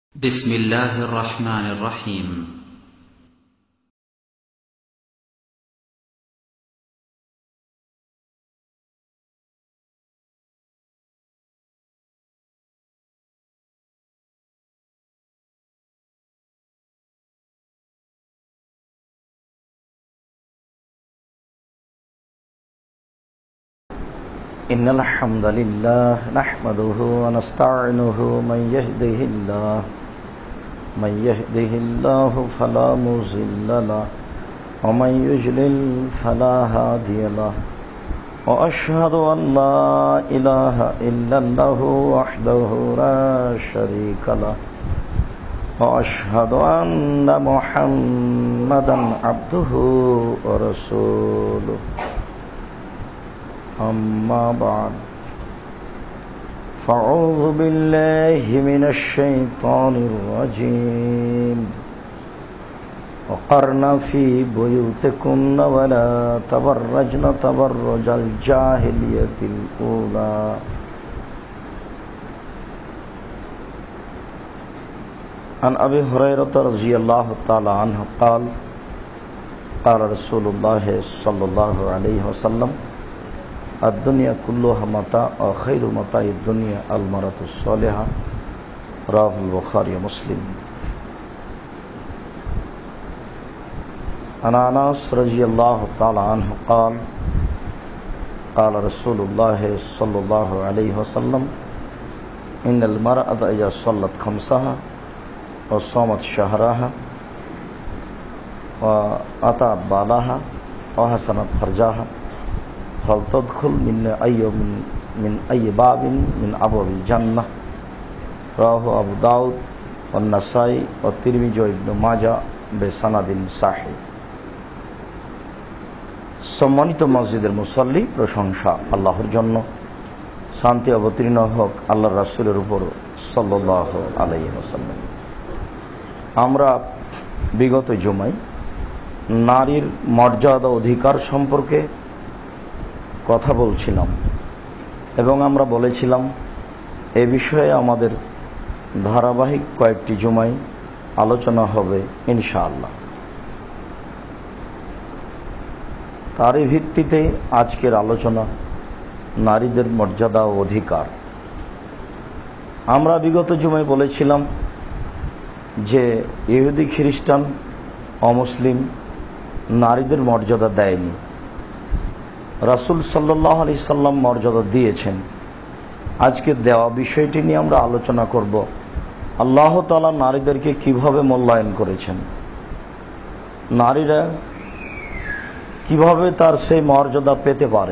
بسم الله الرحمن الرحيم. إن الحمد لله نحمده ونستعينه من يهده الله فلا مضل له ومن يضلل فلا هادي له وأشهد أن لا إله إلا الله وحده لا شريك له وأشهد أن محمدا عبده ورسوله أما بعد فأعوذ بالله من الشيطان الرجيم وقرن في بيوتكن ولا تبرجن تبرج الجاهلية الأولى عن أبي هريرة رضي الله تعالى عنه قال قال رسول الله صلى الله عليه وسلم الدنيا كلها متاع وخير متاع الدنيا المرأة الصالحة رواه البخاري ومسلم. عن أنس رضي الله تعالى عنه قال قال رسول الله صلى الله عليه وسلم إن المرأة إذا صلت خمسها وصامت شهرها وأطاعت بالها وحسنت فرجها فلتدخل من أي باب من أبواب الجنة رواه أبو داود والنسائي والترمذي وابن ماجه بسند صحيح. সম্মানিত মসজিদের মুসল্লি, প্রশংসা আল্লাহর জন্য, শান্তি অবতীর্ণ হোক আল্লাহর রাসূলের উপর সাল্লাল্লাহু আলাইহি ওয়াসাল্লাম। আমরা বিগত জুমায় নারীর মর্যাদা অধিকার সম্পর্কে কথা বলছিলাম এবং আমরা বলেছিলাম এ বিষয়ে আমাদের ধারাবাহিক কয়েকটি জুমায় আলোচনা হবে ইনশাআল্লাহ। তারই ভিত্তিতে আজকের আলোচনা নারীদের মর্যাদা ও অধিকার। আমরা বিগত জুমায় বলেছিলাম যে ইহুদি খ্রিস্টান অমুসলিম নারীদের মর্যাদা দেয়নি, রাসূল সাল্লাল্লাহু আলাইহি সাল্লাম মর্যাদা দিয়েছেন। আজকে দেওয়া বিষয়টি নিয়ে আমরা আলোচনা করব। আল্লাহ তাআলা নারীদেরকে কিভাবে মূল্যায়ন করেছেন, নারীরা কিভাবে তার সেই মর্যাদা পেতে পারে।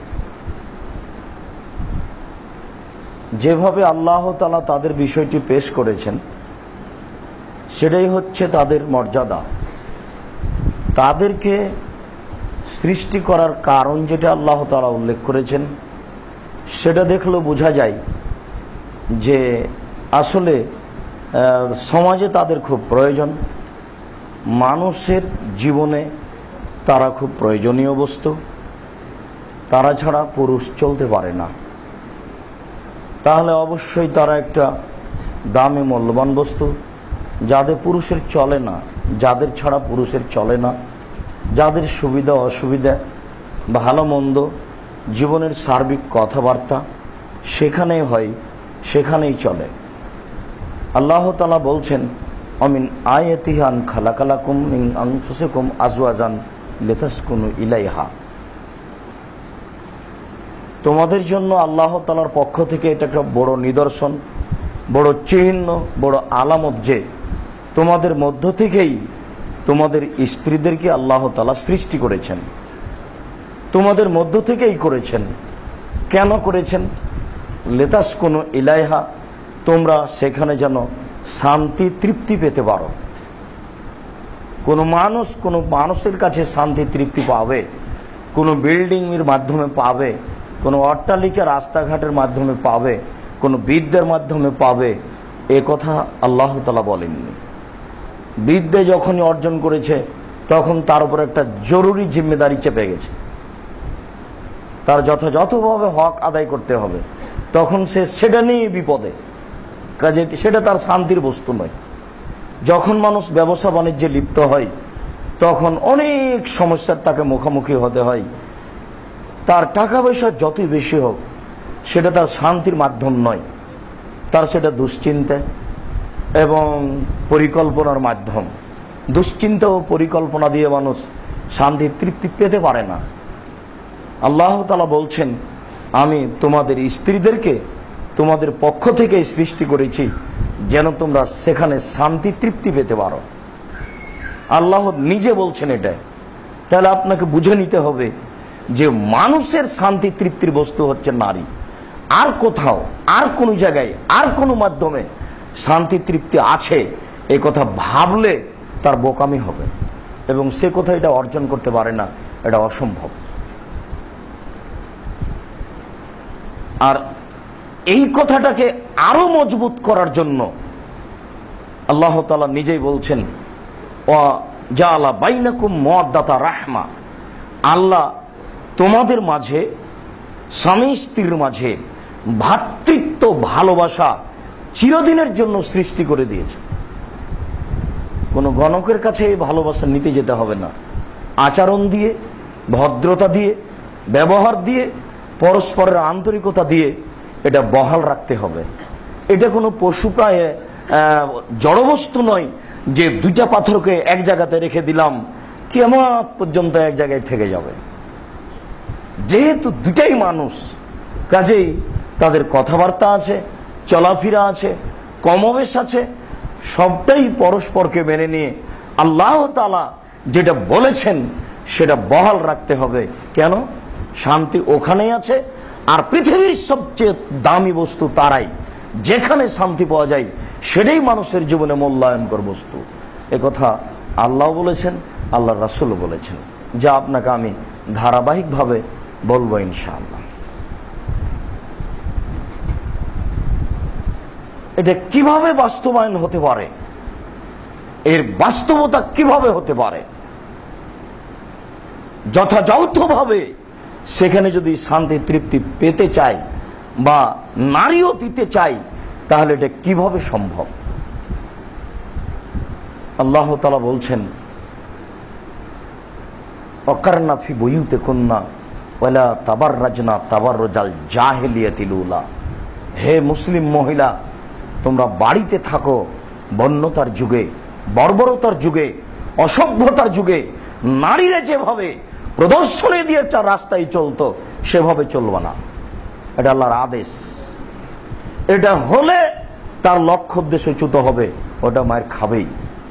যেভাবে আল্লাহ তাআলা তাদের বিষয়টি পেশ করেছেন সেটাই হচ্ছে তাদের মর্যাদা। তাদেরকে সৃষ্টি করার কারণ যেটা আল্লাহ তাআলা উল্লেখ করেছেন সেটা দেখলেও বোঝা যায় যে আসলে সমাজে তাদের খুব প্রয়োজন, মানুষের জীবনে তারা খুব প্রয়োজনীয় বস্তু, তারা ছাড়া পুরুষ চলতে পারে না। তাহলে অবশ্যই তারা একটা দামি মূল্যবান বস্তু, যাদের পুরুষের চলে না, যাদের ছাড়া পুরুষের চলে না, যাদের সুবিধা অসুবিধা ভালো মন্দ জীবনের সার্বিক কথাবার্তা সেখানেই হয়, সেখানেই চলে। আল্লাহ তাআলা বলছেন অমিন আয়াতিহি আন খালাকালাকুম মিন আনফুসিকুম আজওয়াজান লিতাসকুনু ইলাইহা। তোমাদের জন্য আল্লাহ তাআলার পক্ষ থেকে এটা একটা বড় নিদর্শন, বড় চিহ্ন, বড় আলামত যে তোমাদের মধ্য থেকেই তোমাদের স্ত্রীদেরকে আল্লাহ তাআলা সৃষ্টি করেছেন, তোমাদের মধ্য থেকেই করেছেন। কেন করেছেন? লিতাসকুনু ইলাইহা, তোমরা সেখানে যেন শান্তি তৃপ্তি পেতে পারো। কোনো মানুষের কাছে শান্তি তৃপ্তি পাবে, কোনো বিল্ডিং এর মাধ্যমে পাবে, কোনো অট্টালিকা রাস্তাঘাটের মাধ্যমে পাবে, কোনো বিদ্যার মাধ্যমে পাবে, এ কথা আল্লাহ তাআলা বলেননি। বিদ্যা যখনই অর্জন করেছে তখন তার উপর একটা জরুরি জিম্মেদারি চেপে গেছে, তার যথাযথভাবে হক আদায় করতে হবে। তখন সে সেটা নিয়ে বিপদে, কাজে সেটা তার শান্তির বস্তু নয়। যখন মানুষ ব্যবসা বাণিজ্যে লিপ্ত হয় তখন অনেক সমস্যার তাকে মুখোমুখি হতে হয়। তার টাকা পয়সা যতই বেশি হোক সেটা তার শান্তির মাধ্যম নয়, তার সেটা দুশ্চিন্তা এবং পরিকল্পনার মাধ্যম। দুশ্চিন্তা ও পরিকল্পনা দিয়ে মানুষ শান্তির তৃপ্তি পেতে পারে না। আল্লাহ তাআলা বলছেন, আমি তোমাদের স্ত্রীদেরকে তোমাদের পক্ষ থেকে সৃষ্টি করেছি যেন তোমরা সেখানে শান্তি তৃপ্তি পেতে পারো। আল্লাহ নিজে বলছেন এটা। তাহলে আপনাকে বুঝে নিতে হবে যে মানুষের শান্তি তৃপ্তির বস্তু হচ্ছে নারী। আর কোথাও, আর কোন জায়গায়, আর কোন মাধ্যমে শান্তি তৃপ্তি আছে এই কথা ভাবলে তার বোকামি হবে এবং সে কথা এটা অর্জন করতে পারে না, এটা অসম্ভব। আর এই কথাটাকে আরো মজবুত করার জন্য আল্লাহ তাআলা নিজেই বলছেন, ওয়া জাআলা বাইনাকুম মাওয়াদ্দাতা রাহমা, আল্লাহ তোমাদের মাঝে, স্বামী স্ত্রীর মাঝে ভ্রাতৃত্ব ভালোবাসা চিরদিনের জন্য সৃষ্টি করে দিয়েছে। কোন গণকের কাছে এই ভালোবাসা নিতে যেতে হবে না। আচরণ দিয়ে, ভদ্রতা দিয়ে, ব্যবহার দিয়ে, পরস্পরের আন্তরিকতা দিয়ে এটা বহাল রাখতে হবে। এটা কোনো পশু প্রায় জড়বস্তু নয় যে দুইটা পাথরকে এক জায়গাতে রেখে দিলাম, কিয়ামত পর্যন্ত এক জায়গায় থেকে যাবে। যেহেতু দুটাই মানুষ, কাজেই তাদের কথাবার্তা আছে, চলাফেরা আছে, কমবেশ আছে, সবটাই পরস্পরকে মেনে নিয়ে আল্লাহ তাআলা যেটা বলেছেন সেটা বহাল রাখতে হবে। কেন? শান্তি ওখানেই আছে। আর পৃথিবীর সবচেয়ে দামি বস্তু তারাই, যেখানে শান্তি পাওয়া যায় সেটাই মানুষের জীবনে মূল্যায়নকর বস্তু। একথা আল্লাহ বলেছেন, আল্লাহর রাসূল বলেছেন, যা আপনাকে আমি ধারাবাহিকভাবে বলবো ইনশাআল্লাহ। এটা কিভাবে বাস্তবায়ন হতে পারে, এর বাস্তবতা কিভাবে হতে পারে, যথাযথভাবে সেখানে যদি শান্তি তৃপ্তি পেতে চাই বা নারীও দিতে চাই, তাহলে এটা কিভাবে সম্ভব? আল্লাহ তাআলা বলছেন, ওয়াকারনা ফি বুয়ুতিকুন্না ওয়ালা তাবাররাজনা তাবাররুজাল জাহিলিয়াতিল উলা। হে মুসলিম মহিলা, তোমরা বাড়িতে থাকো বন্যতার যুগে, বর্বরতার যুগে, অসভ্যতার যুগে নারীরা যেভাবে প্রদর্শনী দিয়ে রাস্তায় চলতো সেভাবে চলবা না। এটা আল্লাহর আদেশ। এটা হলে তার লক্ষ্য উদ্দেশ্য চ্যুত হবে, ওটা মায়ের খাবেই।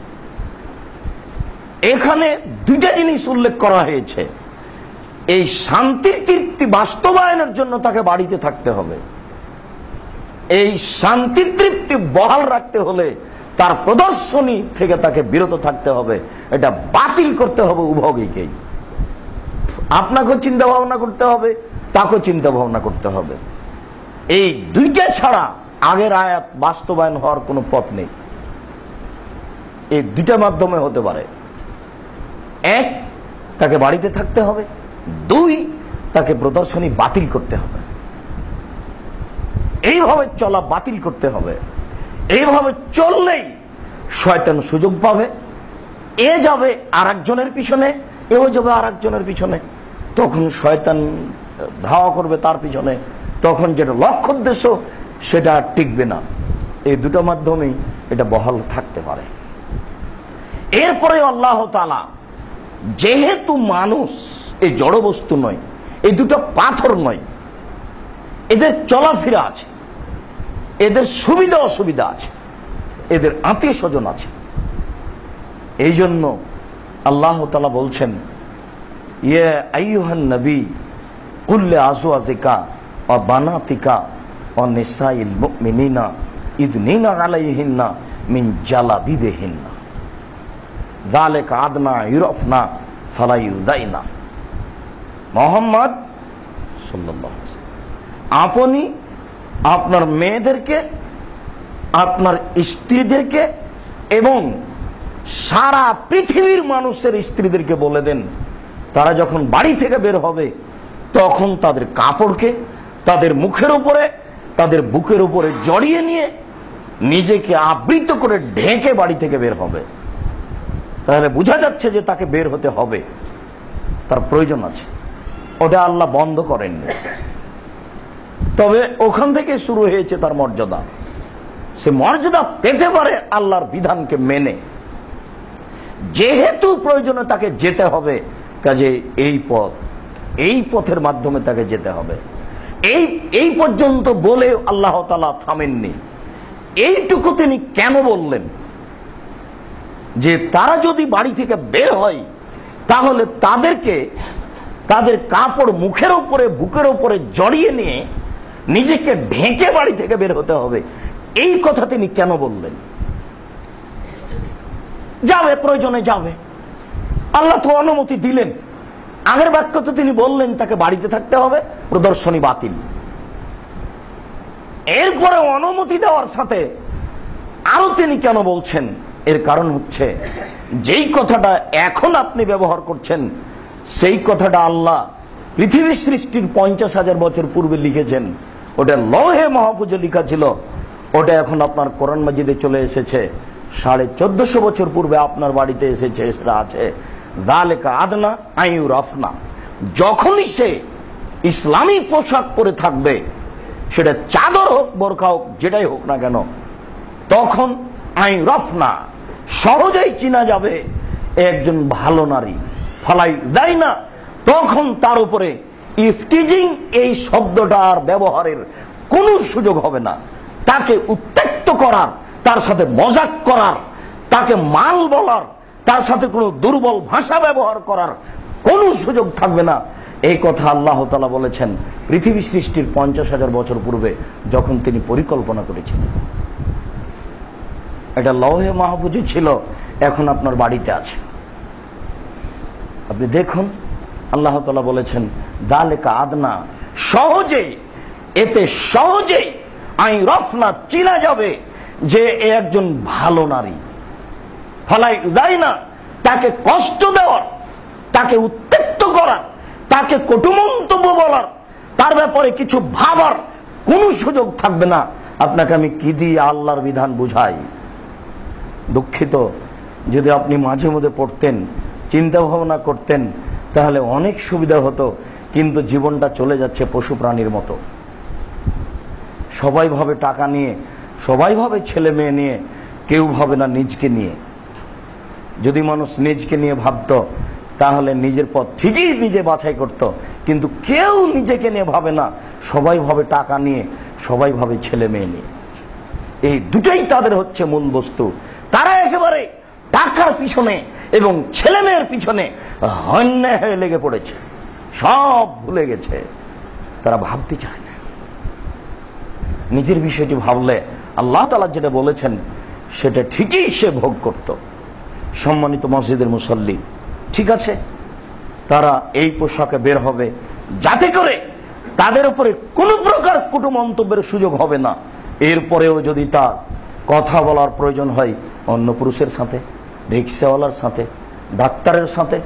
এখানে দুইটা জিনিস উল্লেখ করা হয়েছে। এই শান্তি তৃপ্তি বাস্তবায়নের জন্য তাকে বাড়িতে থাকতে হবে। এই শান্তি তৃপ্তি বহাল রাখতে হলে তার প্রদর্শনী থেকে তাকে বিরত থাকতে হবে। এটা বাতিল করতে হবে উভয়কেই। আপনাকেও চিন্তা ভাবনা করতে হবে, তাকেও চিন্তা ভাবনা করতে হবে। এই দুইটা ছাড়া আগের আয়াত বাস্তবায়ন হওয়ার কোনো পথ নেই। এই দুইটা মাধ্যমে হতে পারে। এক, তাকে বাড়িতে থাকতে হবে। দুই, তাকে প্রদর্শনী বাতিল করতে হবে। এইভাবে চলা বাতিল করতে হবে। এইভাবে চললেই শয়তান সুযোগ পাবে, এ যাবে আর একজনের পিছনে, এও যাবে আর একজনের পিছনে। তখন শয়তান ধাওয়া করবে তার পিছনে, তখন যেটা লক্ষ্য উদ্দেশ্য সেটা আর টিকবে না। এই দুটো মাধ্যমেই এটা বহাল থাকতে পারে। এরপরে আল্লাহ তাআলা, যেহেতু মানুষ এই জড় বস্তু নয়, এই দুটো পাথর নয়, এদের চলাফেরা আছে, এদের সুবিধা অসুবিধা আছে, এদের আত্মীয় স্বজন আছে। এই জন্য আল্লাহ তাআলা বলছেন, ইয়া আইয়ুহান নবী কুল লিআজওয়াজিকা ওয়া বানাতিকা ওয়া নিসাইল মুমিনিনা ইদনিনা আলাইহিন্না মিন জালাবিবিহিন্না যালিকা আদনা ইউরাফনা ফালা ইউযাইনা। মুহাম্মদ সাল্লাল্লাহু আলাইহি ওয়াসাল্লাম, আপনি আপনার মেয়েদেরকে, আপনার স্ত্রীদেরকে এবং সারা পৃথিবীর মানুষের স্ত্রীদেরকে বলে দেন, তারা যখন বাড়ি থেকে বের হবে তখন তাদের কাপড়কে তাদের মুখের উপরে, তাদের বুকের উপরে জড়িয়ে নিয়ে নিজেকে আবৃত করে ঢেকে বাড়ি থেকে বের হবে, তাহলে বোঝা যাচ্ছে যে তাকে বের হতে হবে, তার প্রয়োজন আছে। ওটা আল্লাহ বন্ধ করেননি, তবে ওখান থেকে শুরু হয়েছে তার মর্যাদা। সে মর্যাদা পেতে পারে আল্লাহর বিধানকে মেনে, যেহেতু প্রয়োজনে তাকে যেতে হবে, কাজে এই পথের মাধ্যমে তাকে যেতে হবে। এই পর্যন্ত বলে আল্লাহ তাআলা থামেননি। এইটুকু তিনি কেন বললেন? যে তারা যদি বাড়ি থেকে বের হয় তাহলে তাদেরকে তাদের কাপড় মুখের উপরে বুকের উপরে জড়িয়ে নিয়ে নিজেকে ঢেকে বাড়ি থেকে বের হতে হবে। এই কথা তিনি কেন বললেন? যাবে, প্রয়োজনে যাবে, আল্লাহ তো অনুমতি দিলেন। আগের বাক্য তো তিনি বললেন তাকে বাড়িতে থাকতে হবে, প্রদর্শনী বাতিল। এরপরে অনুমতি দেওয়ার সাথে আরো তিনি কেন বলছেন? এর কারণ হচ্ছে যেই কথাটা এখন আপনি ব্যবহার করছেন সেই কথাটা আল্লাহ পৃথিবী সৃষ্টির 50,000 বছর পূর্বে লিখেছেন। ওটা লৌহে মাহফুজে লেখা ছিল, ওটা এখন আপনার কোরআন মাজিদে চলে এসেছে। 1450 বছর পূর্বে আপনার বাড়িতে এসেছে, সেটা আছে যালিকা আদনা আইয়ুরাফনা। যখনই সে ইসলামী পোশাক পরে থাকবে, সেটা চাদর হোক বোরকা হোক যেটাই হোক না কেন, তখন আইয়ুরাফনা সহজেই চিনা যাবে একজন ভালো নারী। ফালাই দেয় না, তখন তার উপরে ইফতিজিং এই শব্দটা আর ব্যবহারের কোন সুযোগ হবে না। তাকে উত্ত্যক্ত করার, তার সাথে মজাক করার, তাকে মাল বলার, তার সাথে কোনো দুর্বল ভাষা ব্যবহার করার কোন সুযোগ থাকবে না। এই কথা আল্লাহ তাআলা বলেছেন পৃথিবী সৃষ্টির 50,000 বছর পূর্বে যখন তিনি পরিকল্পনা করেছিলেন। এটা লৌহে মাহফুজে ছিল, এখন আপনার বাড়িতে আছে। আপনি দেখুন আল্লাহ তাআলা বলেছেন যালিকা আদনা, সহজে, এতে সহজে আইয়ুরাফনা চিনা যাবে যে এ একজন ভালো নারী। ফালাই দেয় না, তাকে কষ্ট দেওয়ার, তাকে উত্ত্যক্ত করার, তাকে কটু মন্তব্য বলার, তার ব্যাপারে কিছু ভাবার কোন সুযোগ থাকবে না। আপনাকে আমি কি দিয়ে আল্লাহর বিধান বুঝাই? দুঃখিত, যদি আপনি মাঝে মধ্যে পড়তেন, চিন্তা ভাবনা করতেন, তাহলে অনেক সুবিধা হতো। কিন্তু জীবনটা চলে যাচ্ছে পশু প্রাণীর মতো। সবাই ভাবে টাকা নিয়ে, সবাই ভাবে ছেলে মেয়ে নিয়ে, কেউ ভাবে না নিজকে নিয়ে। যদি মানুষ নিজকে নিয়ে ভাবত তাহলে নিজের পথ ঠিকই নিজে বাছাই করত, কিন্তু কেউ নিজেকে নিয়ে ভাবে না। সবাই ভাবে টাকা নিয়ে, সবাই ভাবে ছেলে মেয়ে নিয়ে। এই দুটাই তাদের হচ্ছে মূল বস্তু। তারা একেবারে টাকার পিছনে এবং ছেলে মেয়ের পিছনে হন্যে হয়ে লেগে পড়েছে, সব ভুলে গেছে। তারা ভাবতে চায় না। নিজের বিষয়টি ভাবলে আল্লাহ তাআলা যেটা বলেছেন সেটা ঠিকই সে ভোগ করত। সম্মানিত মসজিদের মুসল্লি, ঠিক আছে, তারা এই পোশাকে বের হবে যাতে করে তাদের উপরে কোনো প্রকার কটু মন্তব্যের সুযোগ হবে না। এরপরেও যদি তার কথা বলার প্রয়োজন হয় অন্য পুরুষের সাথে, রিক্সাওয়ালার সাথে, ডাক্তারের সাথে,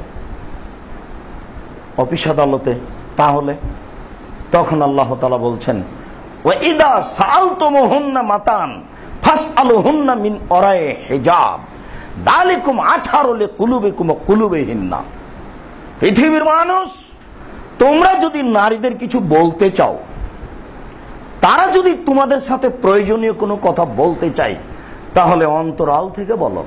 অফিস আদালতে, তাহলে তখন আল্লাহ তাআলা বলছেন ওয়াইদা সাআলতুমুহুন্না মাতান ফাসআলুহুন্না মিন ওরাই হিজাব যালিকুম আতহারু লিকুলুবিকুম ওয়া কুলুবিহিন্না। পৃথিবীর মানুষ, তোমরা যদি নারীদের কিছু বলতে চাও, তারা যদি তোমাদের সাথে প্রয়োজনীয় কোনো কথা বলতে চায়, তাহলে অন্তরাল থেকে বলো।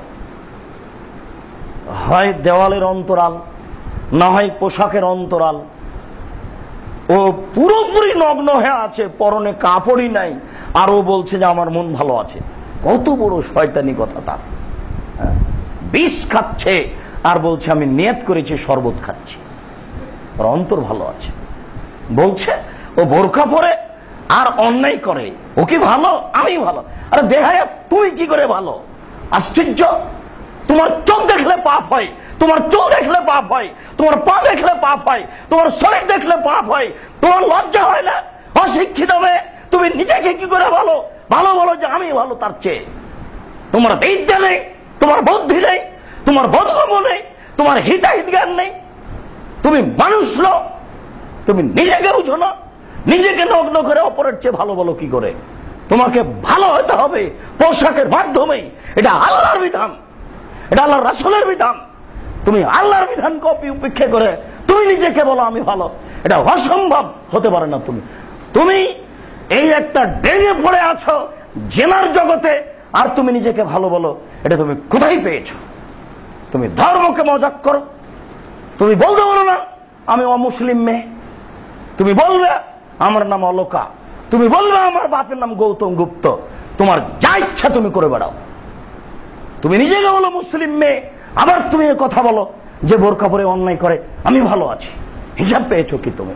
হয় দেওয়ালের অন্তরাল, না হয় পোশাকের অন্তরাল। ও পুরোপুরি নগ্ন হয়ে আছে, পরনে কাপড়ই নাই, আর ও বলছে যে আমার মন ভালো আছে। কত বড় শয়তানি কথা তার! বিষ খাচ্ছে আর বলছে আমি নিয়ত করেছি শরবত খাচ্ছি, ওর অন্তর ভালো আছে। বলছে ও বোরকা পরে আর অন্যায় করে, ও কি ভালো? আমি ভালো। আরে বেহায়া, তুমি কি করে ভালো? আশ্চর্য! তোমার চোখ দেখলে পাপ হয়, তোমার চোখ দেখলে পাপ হয়, তোমার পা দেখলে পাপ হয়, তোমার শরীর দেখলে পাপ হয়। তোমার লজ্জা হয় না? অশিক্ষিত মেয়ে, তুমি নিজেকে কি করে ভালো ভালো বলো যে আমি ভালো? তার চেয়ে তোমার বিদ্যা নেই, তোমার বুদ্ধি নেই, তোমার বোধগম্য নেই, তোমার হিতাহিত জ্ঞান নেই, তুমি মানুষ নও, তুমি নিজেকে বুঝো না। নিজেকে নগ্ন করে অপরের চেয়ে ভালো বলো কি করে? তোমাকে ভালো হতে হবে পোশাকের মাধ্যমে। এটা আল্লাহর বিধান, এটা আল্লাহর রাসূলের বিধান। তুমি আল্লাহর বিধানকে উপেক্ষা করে তুমি নিজেকে বলো আমি ভালো, এটা অসম্ভব, হতে পারে না। তুমি এই একটা ডেঙে পড়ে আছো জেনার জগতে, আর তুমি নিজেকে ভালো বলো, এটা তুমি কোথায় পেয়েছো? তুমি ধর্মকে মজাক করো। তুমি বলতে পারো না আমি অমুসলিম মেয়ে, তুমি বলবে আমার নাম অলোকা, তুমি বলবে আমার বাপের নাম গৌতম গুপ্ত, তোমার যা ইচ্ছা তুমি করে বেড়াও। তুমি নিজেকে বলো মুসলিম মেয়ে, আবার তুমি এ কথা বলো যে বোরকা পরে অন্যায় করে আমি ভালো আছি। হিসাব পেয়েছো কি তুমি?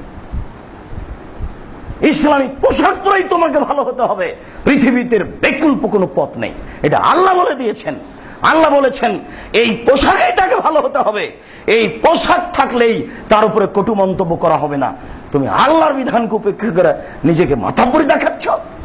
ইসলামিক পোশাক পরেই তোমাকে ভালো হতে হবে, পৃথিবীতে বিকল্প কোনো পথ নেই। এটা আল্লাহ বলে দিয়েছেন। আল্লাহ বলেছেন এই পোশাকেই তাকে ভালো হতে হবে, এই পোশাক থাকলেই তার উপরে কটু মন্তব্য করা হবে না। তুমি আল্লাহর বিধানকে উপেক্ষা করে নিজেকে মাথাপুরি দেখাচ্ছ।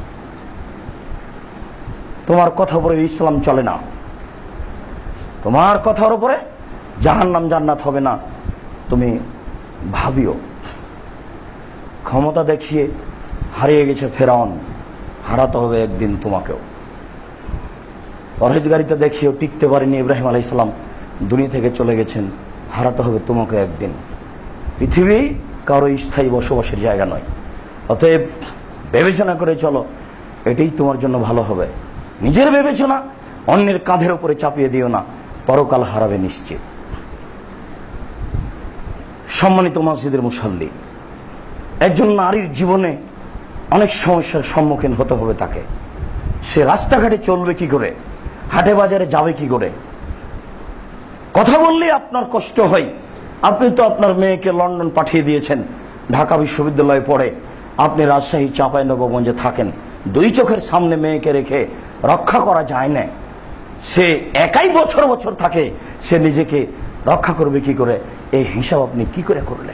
তোমার কথার উপরে ইসলাম চলে না, তোমার কথার উপরে জাহান্নাম জান্নাত হবে না। তুমি ভাবিও। ক্ষমতা দেখিয়ে হারিয়ে গেছে ফেরাউন, হারাতে হবে একদিন তোমাকেও। পরহেজগারিতা দেখিয়েও টিকতে পারেনি ইব্রাহিম আলাইহিস সালাম, দুনিয়া থেকে চলে গেছেন, হারাতে হবে তোমাকে একদিন। পৃথিবী কারো স্থায়ী বসবাসের জায়গা নয়। অতএব বিবেচনা করে চলো, এটাই তোমার জন্য ভালো হবে। নিজের বিবেচনা অন্যের কাঁধের উপরে চাপিয়ে দিও না, পরকাল হারাবে নিশ্চিত। সম্মানিত মসজিদের মুসল্লি, একজন নারীর জীবনে অনেক সমস্যার সম্মুখীন হতে হবে তাকে। সে রাস্তাঘাটে চলবে কি করে, হাটে বাজারে যাবে কি করে? কথা বললে আপনার কষ্ট হয়। আপনি তো আপনার মেয়েকে লন্ডন পাঠিয়ে দিয়েছেন, ঢাকা বিশ্ববিদ্যালয়ে পড়ে, আপনি রাজশাহী চাঁপাইনবাবগঞ্জে থাকেন। দুই চোখের সামনে মেয়েকে রেখে রক্ষা করা যায় না। সে একাই বছর বছর থাকে, সে নিজেকে রক্ষা করবে কি করে? এই হিসাব আপনি কি করে করলেন?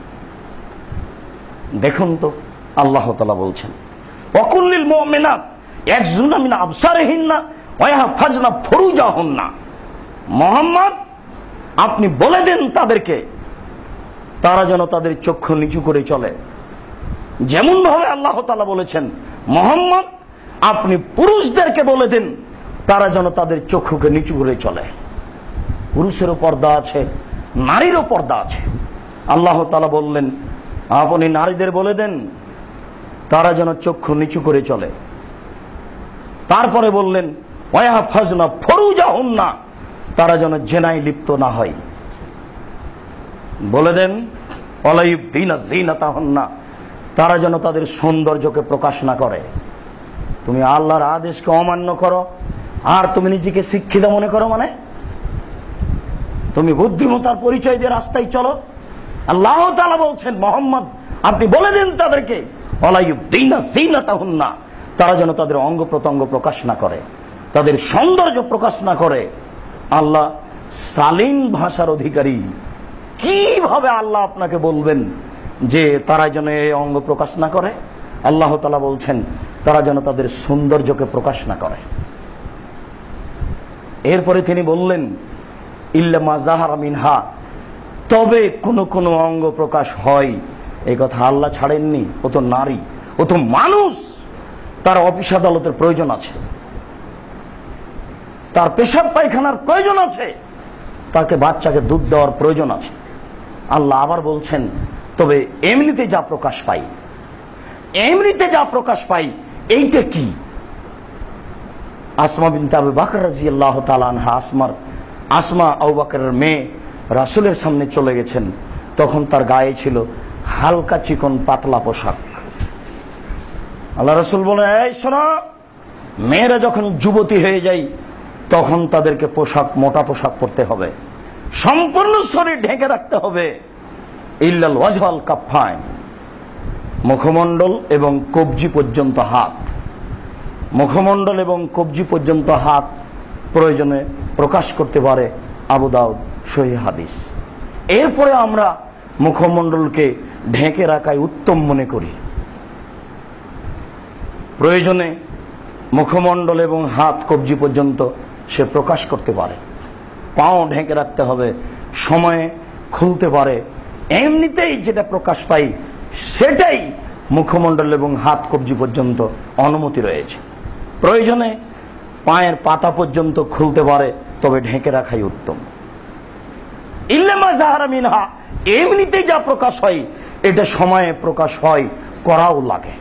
দেখুন তো, আল্লাহ তাআলা বলছেন ওয়াকুল্লিল মুমিনাত ইয়াগযুনা মিন আবসারিহিন্না ওয়া ইয়াহফাজনা ফুরুজাহুন্না। মুহাম্মদ, আপনি বলে দেন তাদেরকে তারা যেন তাদের চক্ষু নিচু করে চলে। যেমন ভাবে আল্লাহ তাআলা বলেছেন, মুহাম্মদ আপনি পুরুষদেরকে বলে দেন তারা যেন তাদের চক্ষুকে নিচু করে চলে। পুরুষেরও পর্দা আছে, নারীরও পর্দা আছে। আল্লাহ তাআলা বললেন আপনি নারীদের বলে দেন তারা যেন চক্ষু নিচু করে চলে। তারপরে বললেন ওয়াহফাজনা ফুরুজাহুন্না, তারা যেন জেনায় লিপ্ত না হয়। বলে দেন ওয়ালা ইবদিনা যিনাতাহুন্না, তারা যেন তাদের সৌন্দর্যকে প্রকাশ না করে। তুমি আল্লাহর আদেশকে অমান্য করো আর তুমি নিজেকে শিক্ষিত মনে করো, মানে তুমি বুদ্ধিমত্তার পরিচয় দিয়ে রাস্তায় চলো। আল্লাহ তাআলা বলছেন মুহাম্মদ আপনি বলে দেন তাদেরকে ওয়ালা ইবদিনা যিনাতাহুন্না, তারা যেন তাদের অঙ্গ প্রত্যঙ্গ প্রকাশ না করে, তাদের সৌন্দর্য প্রকাশ না করে। আল্লাহ শালীন ভাষার অধিকারী, কিভাবে আল্লাহ আপনাকে বলবেন যে তারা যেন এই অঙ্গ প্রকাশ না করে? আল্লাহ তাআলা বলছেন তারা যেন তাদের সৌন্দর্যকে প্রকাশ না করে। এরপরে তিনি বললেন ইল্লা মা যাহারা মিনহা, তবে কোন কোন অঙ্গ প্রকাশ হয়। এই কথা আল্লাহ ছাড়েননি। ও তো নারী, ও তো মানুষ, তার অফিস আদালতের প্রয়োজন আছে, তার পেশাব পায়খানার প্রয়োজন আছে, তাকে বাচ্চাকে দুধ দেওয়ার প্রয়োজন আছে। আল্লাহ আবার বলছেন তবে এমনিতে যা প্রকাশ পাই, এমনিতে যা প্রকাশ পাই এইটা কি? আসমা বিনতে আবু বকর রাদিয়াল্লাহু তাআলা আনহা, আসমা আবু বকরের মেয়ে রাসূলের সামনে চলে গেছেন। তখন তার গায়ে ছিল হালকা চিকন পাতলা পোশাক। আল্লাহ রাসূল বলেন এই শোনো, মেয়েরা যখন যুবতী হয়ে যায় তখন তাদেরকে পোশাক, মোটা পোশাক পরতে হবে, সম্পূর্ণ শরীর ঢেকে রাখতে হবে। ইল্লাল ওয়াজহ ওয়াল কাফাইন, মুখমণ্ডল এবং কবজি পর্যন্ত হাত, মুখমণ্ডল এবং কবজি পর্যন্ত হাত প্রয়োজনে প্রকাশ করতে পারে। আবু দাউদ সহিহ হাদিস। এরপরে আমরা মুখমণ্ডলকে ঢেকে রাখাই উত্তম মনে করি। প্রয়োজনে মুখমণ্ডল এবং হাত কবজি পর্যন্ত সে প্রকাশ করতে পারে। পাও ঢেকে রাখতে হবে, সময়ে খুলতে পারে। এমনিতেই যেটা প্রকাশ পাই সেটাই মুখমণ্ডল এবং হাত কবজি পর্যন্ত অনুমতি রয়েছে। প্রয়োজনে পায়ের পাতা পর্যন্ত খুলতে পারে, তবে ঢেকে রাখাই উত্তম। ইল্লামা যাহারা মিনহা, এমনিতে যা প্রকাশ হয় এটা সময়ে প্রকাশ হয়, করাও লাগে।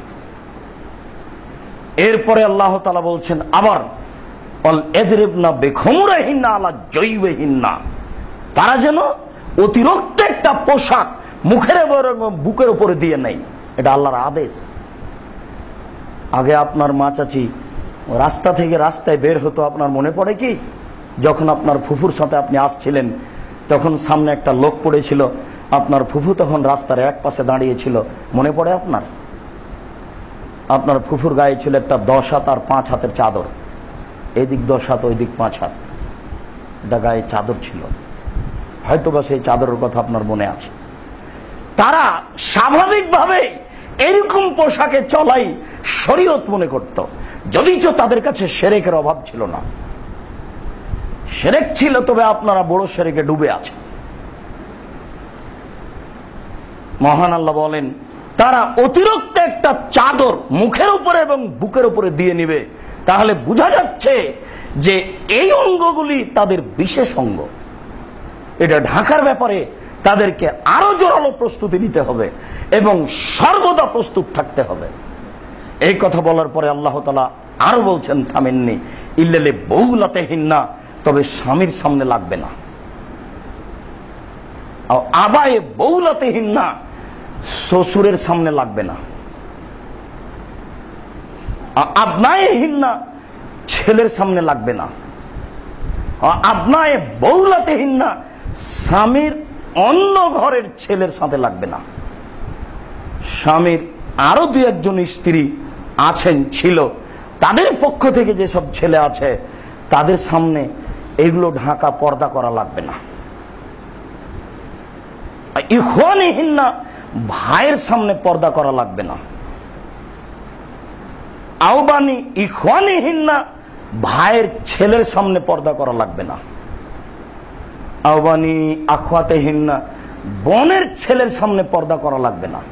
এরপরে আল্লাহ তাআলা বলছেন আবার অল এযরিবনা বিখুমুরিহিন্না আলা জয়বিহিন্না, তারা যেন অতিরিক্ত একটা পোশাক মুখের বুকের উপরে দিয়ে নেয়, এটা আল্লাহর আদেশ। আগে আপনার মা চাচি রাস্তা থেকে রাস্তায় বের হতো, আপনার মনে পড়ে কি? যখন আপনার ফুফুর সাথে আপনি আসছিলেন, তখন সামনে একটা লোক পড়েছিল, আপনার ফুফু তখন রাস্তার এক পাশে দাঁড়িয়েছিল, মনে পড়ে আপনার? আপনার ফুফুর গায়ে ছিল একটা 10 হাত আর 5 হাতের চাদর, এদিক 10 হাত ওই দিক 5 হাত, এটা গায়ে চাদর ছিল, হয়তোবা সেই চাদরের কথা আপনার মনে আছে। তারা স্বাভাবিকভাবে এরকম পোশাকে চলাই শরীয়ত মনে করত, যদিচ তাদের কাছে শিরকের অভাব ছিল না। শিরক ছিল, তবে আপনারা বড় শিরকে ডুবে আছে। মহান আল্লাহ বলেন তারা অতিরিক্ত একটা চাদর মুখের উপরে এবং বুকের উপরে দিয়ে নিবে, তাহলে বোঝা যাচ্ছে যে এই অঙ্গগুলি তাদের বিশেষ অঙ্গ। এটা ঢাকার ব্যাপারে তাদেরকে আরো জোরালো প্রস্তুতি নিতে হবে এবং সর্বদা প্রস্তুত থাকতে হবে। এই কথা বলার পরে আল্লাহ তাআলা আরো বলছেন থামেননি, ইল্লালে বউলাতিহিন্না, তবে স্বামীর সামনে লাগবে না। আবায়ে বউলাতিহিন্না, শ্বশুরের সামনে লাগবে না। আবনায়েহিন্না, ছেলের সামনে লাগবে না। আবনায়ে বউলাতিহিন্না, স্বামীর অন্য ঘরের ছেলের সাথে লাগবে না। স্বামীর আরো 2-1 স্ত্রী আছেন, ছিল, তাদের পক্ষ থেকে যেসব ছেলে আছে তাদের সামনে এগুলো ঢাকা পর্দা করা লাগবে না। ইখওয়ানিহিন্না, ভাইয়ের সামনে পর্দা করা লাগবে না। আওবানি ইখওয়ানিহিন্না, ভাইয়ের ছেলের সামনে পর্দা করা লাগবে না। আওবানি আখওয়াতিহিন্না, বোনের ছেলের সামনে পর্দা করা লাগবে না।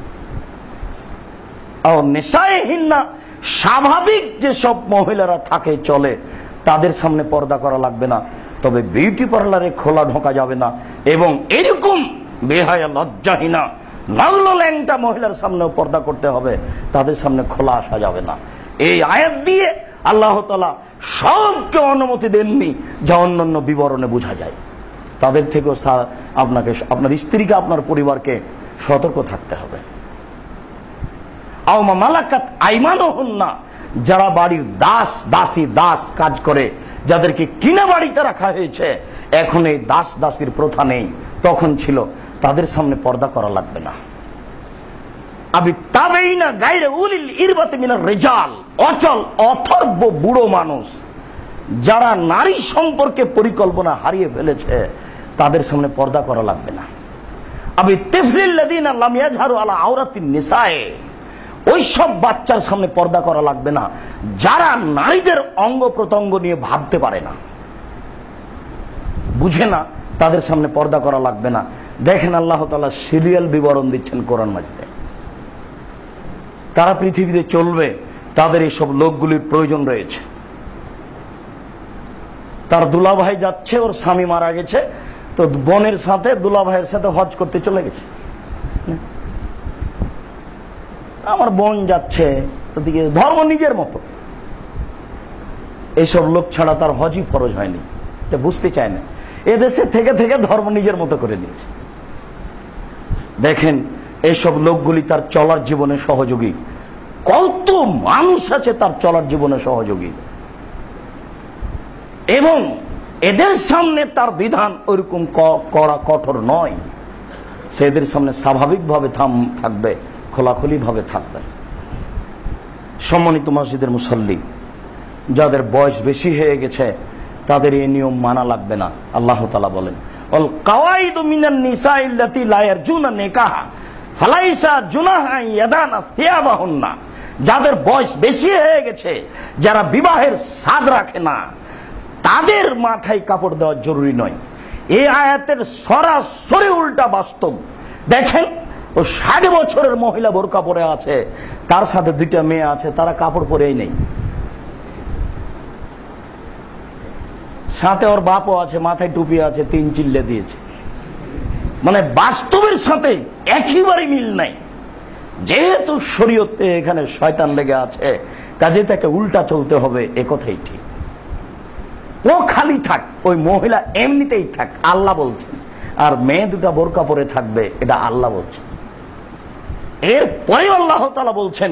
আও নিসাইহিন্না, স্বাভাবিক যেসব মহিলারা থাকে চলে তাদের সামনে পর্দা করা লাগবে না, তবে বিউটি পার্লারে খোলা ঢোকা যাবে না। এবং এরকম বেহায়া লজ্জাহীনা নগ্ন ল্যাংটা মহিলার সামনেও পর্দা করতে হবে, তাদের সামনে খোলা আসা যাবে না। এই আয়াত দিয়ে আল্লাহ তাআলা সবকে অনুমতি দেননি, যা অন্যান্য বিবরণে বোঝা যায়। তাদের থেকেও আপনাকে, আপনার স্ত্রীকে, আপনার পরিবারকে সতর্ক থাকতে হবে। আওমা মালাকাত আইমানুহুন্না, যারা বাড়ির দাস দাসী দাস কাজ করে, যাদেরকে কিনা বাড়িতে রাখা হয়েছে, এখন এই দাস দাসীর প্রথা নেই, তখন ছিল, তাদের সামনে পর্দা করা লাগবে না। আবি তাবেইনা গায়রে উলিল ইরবাতি মিনার রিজাল, অচল অথর্ব বুড়ো মানুষ যারা নারী সম্পর্কে পরিকল্পনা হারিয়ে ফেলেছে, তাদের সামনে পর্দা করা লাগবে না। আবি তিফলিল্লাযিনা লাম ইয়াজহারু আলা আওরাতিন নিসায়ে, ওই সব বাচ্চার সামনে পর্দা করা লাগবে না যারা নারীদের অঙ্গ প্রত্যঙ্গ নিয়ে ভাবতে পারে না, বুঝে না, তাদের সামনে পর্দা করা লাগবে না। দেখেন আল্লাহ তাআলা সিরিয়াল বিবরণ দিচ্ছেন কোরআন মাজিদে। তারা পৃথিবীতে চলবে, তাদের এইসব লোকগুলির প্রয়োজন রয়েছে। তার দুলাভাই যাচ্ছে, ওর স্বামী মারা গেছে, তো বোনের সাথে দুলাভাইয়ের সাথে হজ করতে চলে গেছে। আমার বোন যাচ্ছে, ওদিকে ধর্ম নিজের মতো। এইসব লোক ছাড়া তার হজই ফরজ হয়নি, এটা বুঝতে চায় না। এদেশে থেকে থেকে ধর্ম নিজের মতো করে নিয়েছে। দেখেন এইসব লোকগুলি তার চলার জীবনে সহযোগী। কত মানুষ আছে তার চলার জীবনে সহযোগী, এবং এদের সামনে তার বিধান ওইরকম কড়া কঠোর নয়। সে এদের সামনে স্বাভাবিকভাবে থাকবে, খোলাখুলি ভাবে থাকবে। সম্মানিত মসজিদের মুসল্লি, যাদের বয়স বেশি হয়ে গেছে তাদের এই নিয়ম মানা লাগবে না। আল্লাহ তাআলা বলেন, ওয়াল কাওয়াইদু মিনান নিসাইল্লাতী লা ইয়ারজুনা নিকাহা ফালাইসা জুনাহা ইয়াদানা সিয়াবাহুন্না, যাদের বয়স বেশি হয়ে গেছে, যারা বিবাহের স্বাদ রাখে না, তাদের মাথায় কাপড় দেওয়া জরুরি নয়। এই আয়াতের সরাসরি উল্টা বাস্তব। দেখেন ও 60 বছরের মহিলা বোরকা পরে আছে, তার সাথে 2টা মেয়ে আছে, তারা কাপড় পরেই নেই, সাথে ওর বাপও আছে, মাথায় টুপি আছে, 3 চিল্লে দিয়েছে। মানে বাস্তবের সাথে একেবারে মিল নাই। যেহেতু শরীয়তে এখানে শয়তান লেগে আছে, কাজে তাকে উল্টা চলতে হবে, এ কথাই ঠিক। ও খালি থাক, ওই মহিলা এমনিতেই থাক, আল্লাহ বলছেন। আর মেয়ে 2টা বোরকা পরে থাকবে, এটা আল্লাহ বলছেন। এরপরে আল্লাহ তাআলা বলছেন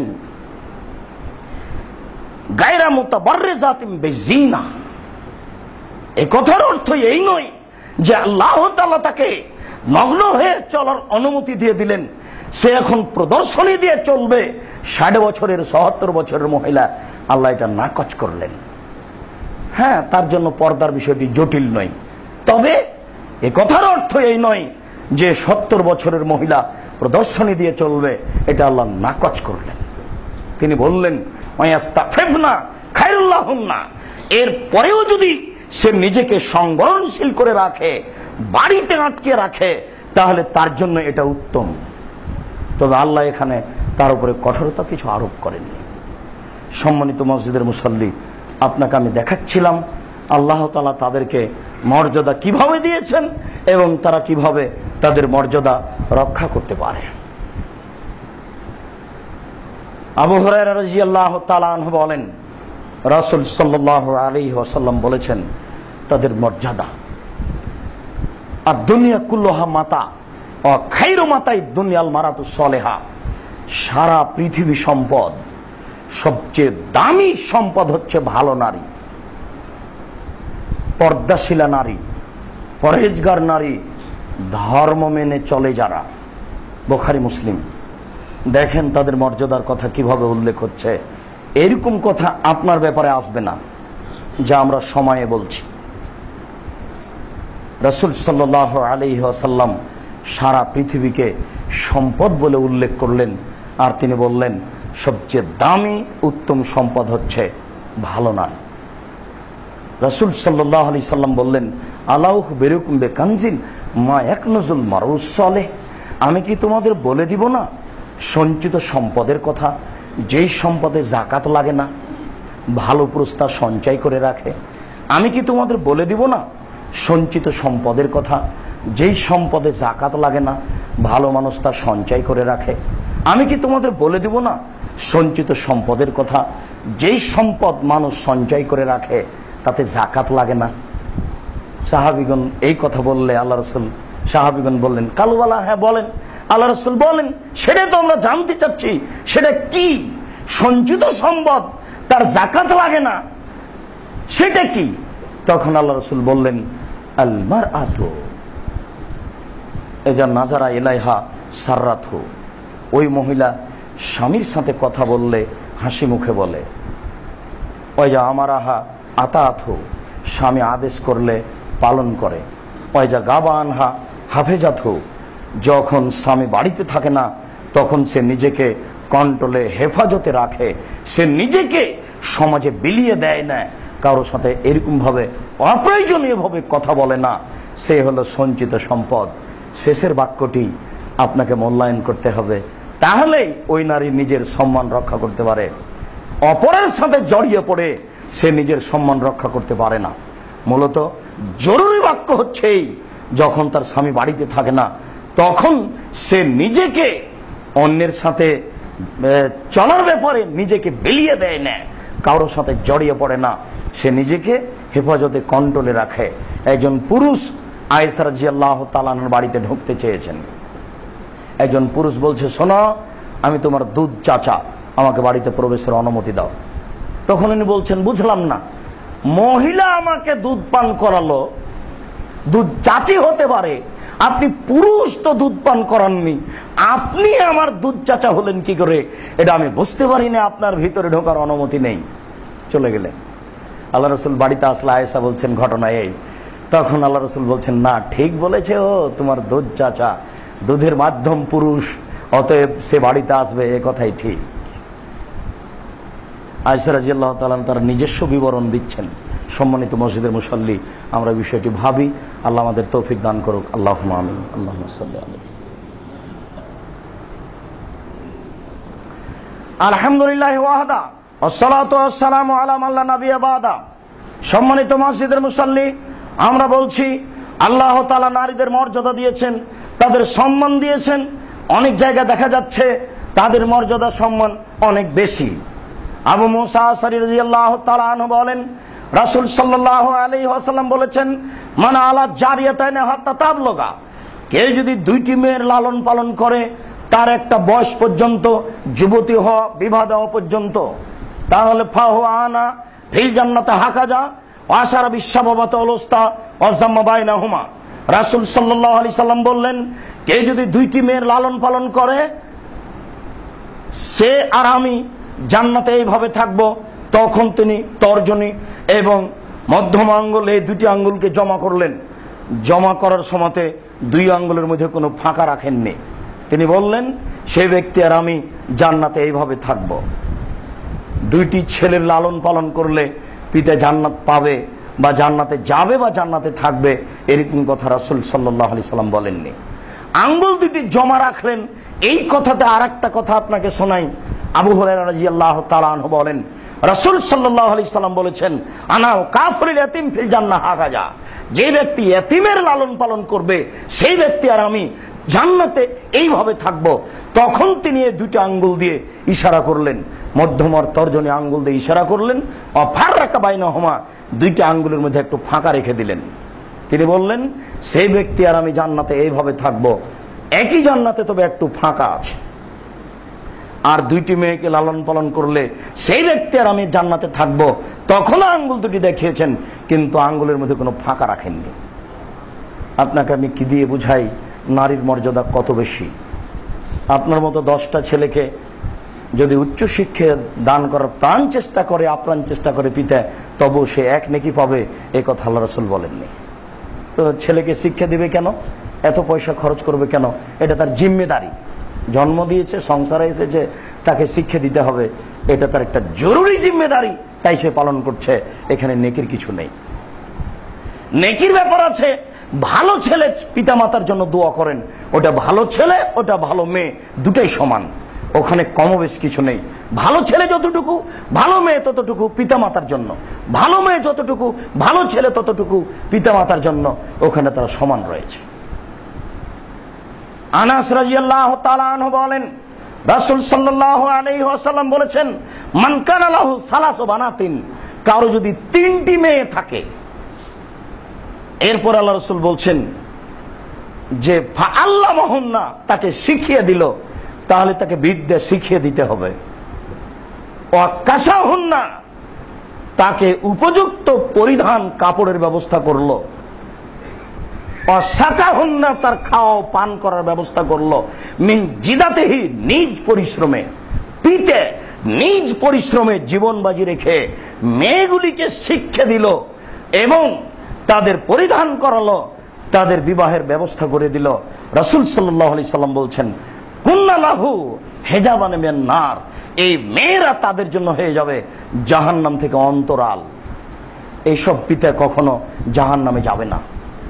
গায়রা মুতাবাররিজাতিন বিজিনা। এই কথার অর্থ এই নয় যে আল্লাহ তাআলা তাকে নগ্ন হয়ে চলার অনুমতি দিয়ে দিলেন, সে এখন প্রদর্শনী দিয়ে চলবে। 60 বছরের 77 বছরের মহিলা, আল্লাহ এটা নাকচ করলেন। হ্যাঁ, তার জন্য পর্দার বিষয়টি জটিল নয়, তবে এ কথার অর্থ এই নয় যে 70 বছরের মহিলা প্রদর্শনী দিয়ে চলবে, এটা আল্লাহ নাকচ করলেন। তিনি বললেন ওয়ায়াস্তাফিফনা খায়রুল লাহুন্না। এর পরেও যদি সে নিজেকে সংবরণশীল করে রাখে, বাড়িতে আটকে রাখে, তাহলে তার জন্য এটা উত্তম। তবে আল্লাহ এখানে তার উপরে কঠোরতা কিছু আরোপ করেননি। সম্মানিত মসজিদের মুসল্লি, আপনাকে আমি দেখাচ্ছিলাম আল্লাহ তাআলা তাদেরকে মর্যাদা কিভাবে দিয়েছেন এবং তারা কিভাবে তাদের মর্যাদা রক্ষা করতে পারে। আবু হুরায়রা রাদিয়াল্লাহু তাআলা আনহু বলেন, রাসূল সাল্লাল্লাহু আলাইহি ওয়াসাল্লাম বলেছেন তাদের মর্যাদা, আর দুনিয়া কুল্লুহা মাতা ও খায়রু মাতাই দুনিয়াল মারাতু সলেহা। সারা পৃথিবী সম্পদ, সবচেয়ে দামি সম্পদ হচ্ছে ভালো নারী, পর্দাশীলা নারী, পরহেজগার নারী, ধর্ম মেনে চলে যারা। বুখারী মুসলিম। দেখেন তাদের মর্যাদার কথা কিভাবে উল্লেখ হচ্ছে। এরকম কথা আপনার ব্যাপারে আসবে না যা আমরা সময়ে বলছি। রাসূল সাল্লাল্লাহু আলাইহি ওয়াসাল্লাম সারা পৃথিবীকে সম্পদ বলে উল্লেখ করলেন, আর তিনি বললেন সবচেয়ে দামি উত্তম সম্পদ হচ্ছে ভালো নারী। রাসূল সাল্লাল্লাহু আলাইহি সাল্লাম বললেন, আলা উখবিরুকুম বিকানজিন মা ইয়াকনুজুল মারউস সালেহ। আমি কি তোমাদের বলে দিব না সঞ্চিত সম্পদের কথা, যেই সম্পদে যাকাত লাগে না, ভালো পুরুষ তা সঞ্চয় করে রাখে। আমি কি তোমাদের বলে দিব না সঞ্চিত সম্পদের কথা, যেই সম্পদে যাকাত লাগে না, ভালো মানুষ তা সঞ্চয় করে রাখে। আমি কি তোমাদের বলে দিব না সঞ্চিত সম্পদের কথা, যেই সম্পদ মানুষ সঞ্চয় করে রাখে, তাতে যাকাত লাগে না। সাহাবীগণ এই কথা বললে আল্লাহ রাসূল, সাহাবীগণ বললেন, কালুবালা, হ্যাঁ বলেন। আল্লাহ রাসূল বলেন, সেটা তো আমরা জানতে চাচ্ছি, সেটা কি? সঞ্চিত সম্পদ, তার যাকাত লাগে না, সেটা কি? তখন আল্লাহ রাসূল বললেন, আল মারআতু ইজা নাজারা ইলাইহা সাররাতহু। ওই মহিলা স্বামীর সাথে কথা বললে হাসি মুখে বলে। ওয়াইজা আমারাহা আতাআতহু, স্বামী আদেশ করলে পালন করে। ওয়াইজা গাবা আনহা হাফেজাতহু, যখন স্বামী বাড়িতে থাকে না তখন সে নিজেকে কন্ট্রোলে হেফাজতে রাখে, সে নিজেকে সমাজে বিলিয়ে দেয় না, কারোর সাথে এরকম ভাবে অপ্রয়োজনীয় ভাবে কথা বলে না, সে হলো সঞ্চিত সম্পদ। শেষের বাক্যটি আপনাকে মূল্যায়ন করতে হবে, তাহলেই ওই নারী নিজের সম্মান রক্ষা করতে পারে। অপরের সাথে জড়িয়ে পড়ে সে নিজের সম্মান রক্ষা করতে পারে না। মূলত জরুরি বাক্য হচ্ছে যখন তার স্বামী বাড়িতে থাকে না, তখন সে নিজেকে অন্যের সাথে চলার ব্যাপারে নিজেকে বিলিয়ে দেয় না, কারোর সাথে জড়িয়ে পড়ে না, সে নিজেকে হেফাজতে কন্ট্রোলে রাখে। একজন পুরুষ আয়েশা রাদিয়াল্লাহু তাআলা আনহার বাড়িতে ঢুকতে চেয়েছেন। একজন পুরুষ বলছে, শোনো, আমি তোমার দুধ চাচা, আমাকে বাড়িতে প্রবেশের অনুমতি দাও। তখন উনি বলছেন, বুঝলাম না, মহিলা আমাকে দুধ পান করালো, দুধ চাচি হতে পারে, আপনি পুরুষ তো দুধ পান করাননি, আপনি আমার দুধ চাচা হলেন কি করে? এটা আমি বুঝতে পারি না, আপনার ভিতরে ঢোকার অনুমতি নেই। চলে গেলে আল্লাহ রাসূল বাড়িতে আসলে আয়েশা বলছেন ঘটনা এই। তখন আল্লাহ রাসূল বলছেন, না, ঠিক বলেছে, ও তোমার দুধ চাচা, দুধের মাধ্যম পুরুষ, অতএব সে বাড়িতে আসবে, এ কথাই ঠিক। আয়েশা রাদিয়াল্লাহু তাআলা তার নিজস্ব বিবরণ দিচ্ছেন। সম্মানিত মসজিদের মুসল্লি, আমরা বিষয়টি ভাবি, আল্লাহ আমাদের তৌফিক দান করুক। আল্লাহুম্মা আমিন। আল্লাহুম্মা সাল্লি আলাইহি। আলহামদুলিল্লাহি ওয়াহদা ওয়াসসালাতু ওয়াসসালামু আলা মান লা নাবিয়্যা বাদা। সম্মানিত মসজিদের মুসাল্লি, আমরা বলছি আল্লাহ তাআলা নারীদের মর্যাদা দিয়েছেন, তাদের সম্মান দিয়েছেন। অনেক জায়গায় দেখা যাচ্ছে তাদের মর্যাদা সম্মান অনেক বেশি। আবু মুসা আশআরী রাদিয়াল্লাহু তাআলা আনহু বলেন, রাসূল সাল্লাল্লাহু আলাইহি ওয়াসাল্লাম বলেছেন, মান আলা জারিয়াতাইন হাত্তা তাবলুগা, কেউ যদি দুইটি মেয়ের লালন পালন করে তার একটা বয়স পর্যন্ত, যুবতী হওয়া, বিবাহ দেওয়া পর্যন্ত, তাহলে ফাহু আনা ফিল জান্নাতে হাকাজা ওয়াসারা বিশ্ববাবাত অলস্তা ওয়াজাম্মা বাইনাহুমা। রাসূল সাল্লাল্লাহু আলাইহি সাল্লাম বললেন, কেউ যদি দুইটি মেয়ের লালন পালন করে সে আর আমি জান্নাতে এইভাবে থাকব। তখন তিনি তর্জনী এবং মধ্যম আঙ্গুল, এই দুটি আঙ্গুলকে জমা করলেন। জমা করার সময়তে দুই আঙ্গুলের মধ্যে কোনো ফাঁকা রাখেননি। তিনি বললেন, সেই ব্যক্তি আর আমি জান্নাতে এইভাবে থাকব। দুইটি ছেলের লালন পালন করলে পিতা জান্নাত পাবে বা জান্নাতে যাবে বা জান্নাতে থাকবে, এরকম কথা রাসূল সাল্লাল্লাহু আলাইহি সাল্লাম বলেননি। আঙ্গুল দুটি জমা রাখলেন। এই কথাতে আর একটা কথা আপনাকে শোনাই। আবু হুরায়রা রাদিয়াল্লাহু তাআলা আনহু বলেন, রাসূল সাল্লাল্লাহু আলাইহি সাল্লাম বলেছেন, আনা কাফিরুল ইয়াতিম ফিল জান্নাহ হাকাজা, যে ব্যক্তি ইয়াতিমের লালন পালন করবে সেই ব্যক্তি আর আমি জান্নাতে এইভাবে থাকব। তখন তিনি এই দুটো আঙ্গুল দিয়ে ইশারা করলেন, মধ্যম আর তর্জনী আঙ্গুল দিয়ে ইশারা করলেন, ফাররাকা বাইনাহুমা, দুইটা আঙ্গুলের মধ্যে একটু ফাঁকা রেখে দিলেন। তিনি বললেন, সেই ব্যক্তি আর আমি জান্নাতে এইভাবে থাকব, একই জান্নাতে তবে একটু ফাঁকা আছে। আর দুইটি মেয়েকে লালন পালন করলে সেই ব্যক্তি আর আমি জান্নাতে থাকব। তখন আঙ্গুল দুটি দেখিয়েছেন, কিন্তু আঙ্গুলের মধ্যে কোনো ফাঁকা রাখেননি। আপনাকে আমি কি দিয়ে বুঝাই নারীর মর্যাদা কত বেশি। আপনার মতো 10টা ছেলেকে যদি উচ্চ শিক্ষা দান করার প্রাণ চেষ্টা করে, আপ্রাণ চেষ্টা করে পিতা, তবু সে এক নেকি পাবে, এ কথা আল্লাহ রাসূল বলেননি। তো ছেলেকে শিক্ষা দিবে কেন, এত পয়সা খরচ করবে কেন? এটা তার জিম্মেদারি। জন্ম দিয়েছে, সংসারে এসেছে, তাকে শিক্ষা দিতে হবে, এটা তার একটা জরুরি জিম্মেদারি, তাই সে পালন করছে। এখানে নেকির কিছু নেই। নেকির ব্যাপার আছে। ভালো ছেলে পিতা মাতার জন্য দোয়া করেন, ওটা ভালো ছেলে, ওটা ভালো মেয়ে, দুটাই সমান, ওখানে কমবেশ কিছু নেই। ভালো ছেলে যতটুকু, ভালো মেয়ে ততটুকু পিতা মাতার জন্য, ভালো মেয়ে যতটুকু, ভালো ছেলে ততটুকু পিতা মাতার জন্য, ওখানে তারা সমান রয়েছে। আনাস রাদিয়াল্লাহু তাআলা আনহু বলেন, রাসূল সাল্লাল্লাহু আলাইহি ওয়াসাল্লাম বলেছেন, মান কানা লাহু সালাসু বানাতিন, কারো যদি 3টি মেয়ে থাকে। এরপর আল্লাহ রাসূল বলছেন যে ফাআল্লামাহুন্না, তাকে শিখিয়ে দিল, তাহলে তাকে বিদ্যা শিখিয়ে দিতে হবে। ওয়া কাসাহুন্না, তাকে উপযুক্ত পরিধান কাপড়ের ব্যবস্থা করলো। অসাকাহুন্না, তার খাওয়া পান করার ব্যবস্থা করলো। মিন জিদাতেহি, নিজ পরিশ্রমে, পিতে নিজ পরিশ্রমে জীবন বাজি রেখে মেয়েগুলিকে শিক্ষা দিল এবং তাদের পরিধান করালো, তাদের বিবাহের ব্যবস্থা করে দিল। রাসূল সাল্লাল্লাহু আলাইহি সাল্লাম বলছেন, কুন্না লাহু হেজাবান মিনান নার, এই মেয়েরা তাদের জন্য হয়ে যাবে জাহান্নাম থেকে অন্তরাল। এইসব পিতা কখনো জাহান্নামে যাবে না।